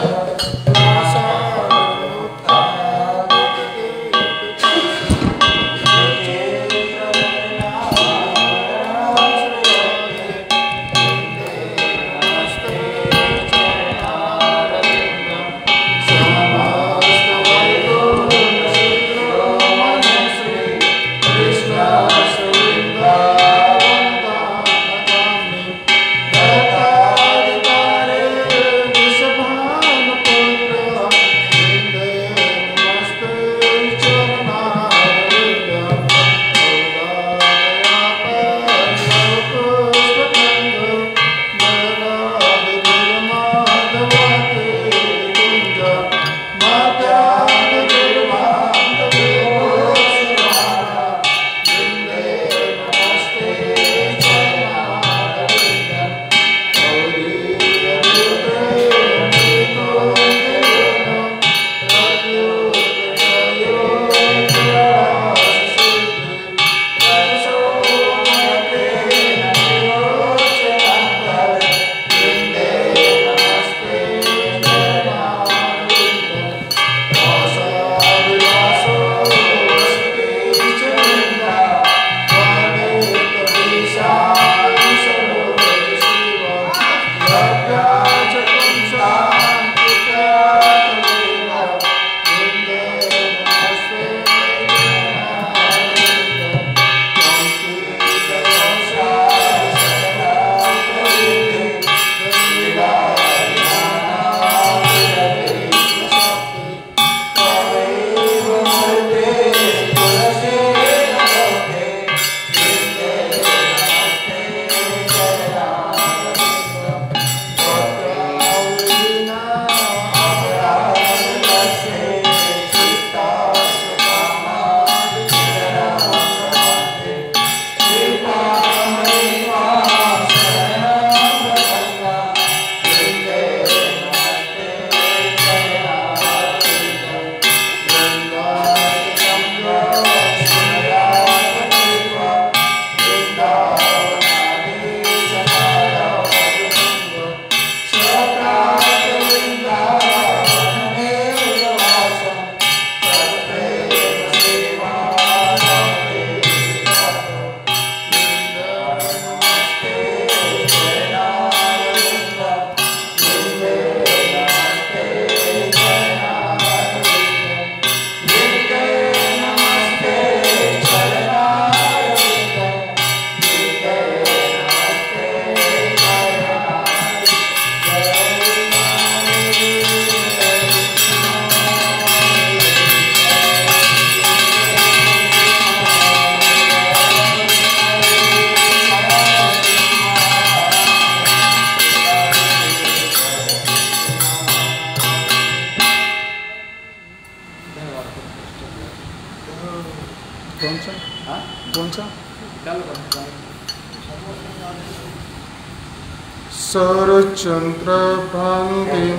सरचंद्र भ्रांति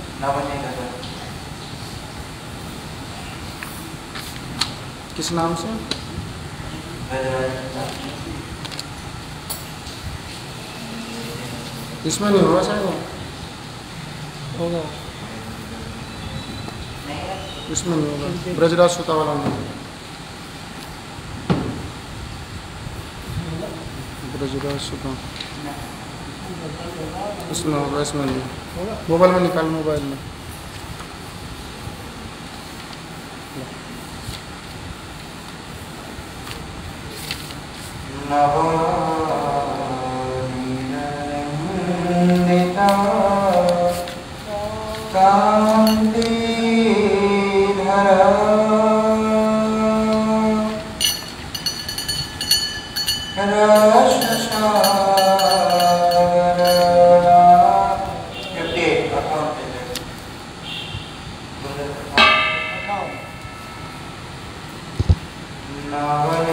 किस नाम से? इसमें नहीं होगा शायद, होगा इसमें नहीं होगा, ब्रजराज सुता वाला नहीं, ब्रजराज सुता इसमें होगा, इसमें नहीं। मोबाइल में निकाल, मोबाइल में Now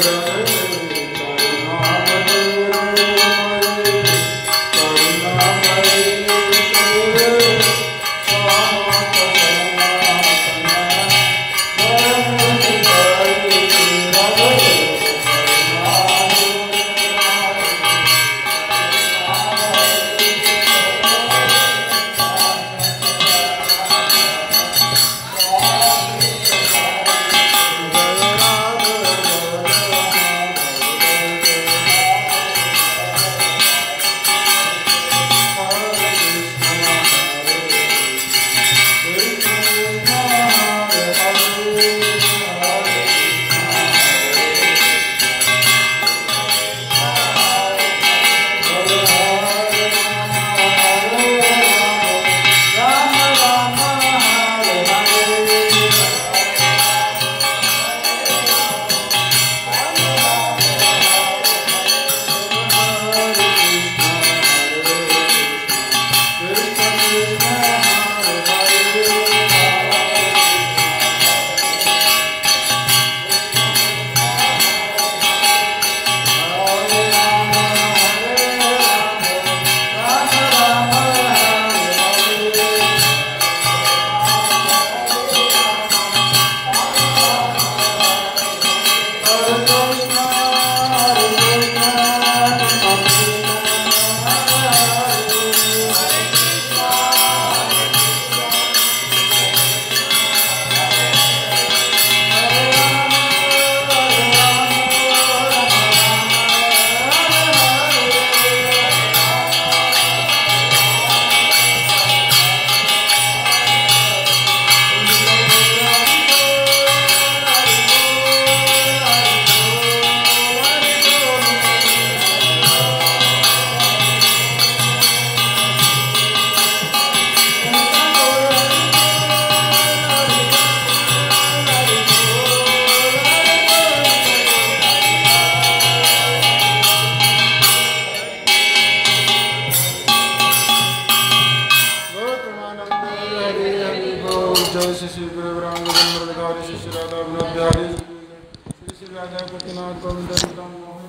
जय श्री गुरु ब्रह्म श्री राधा श्री राधा गोविंद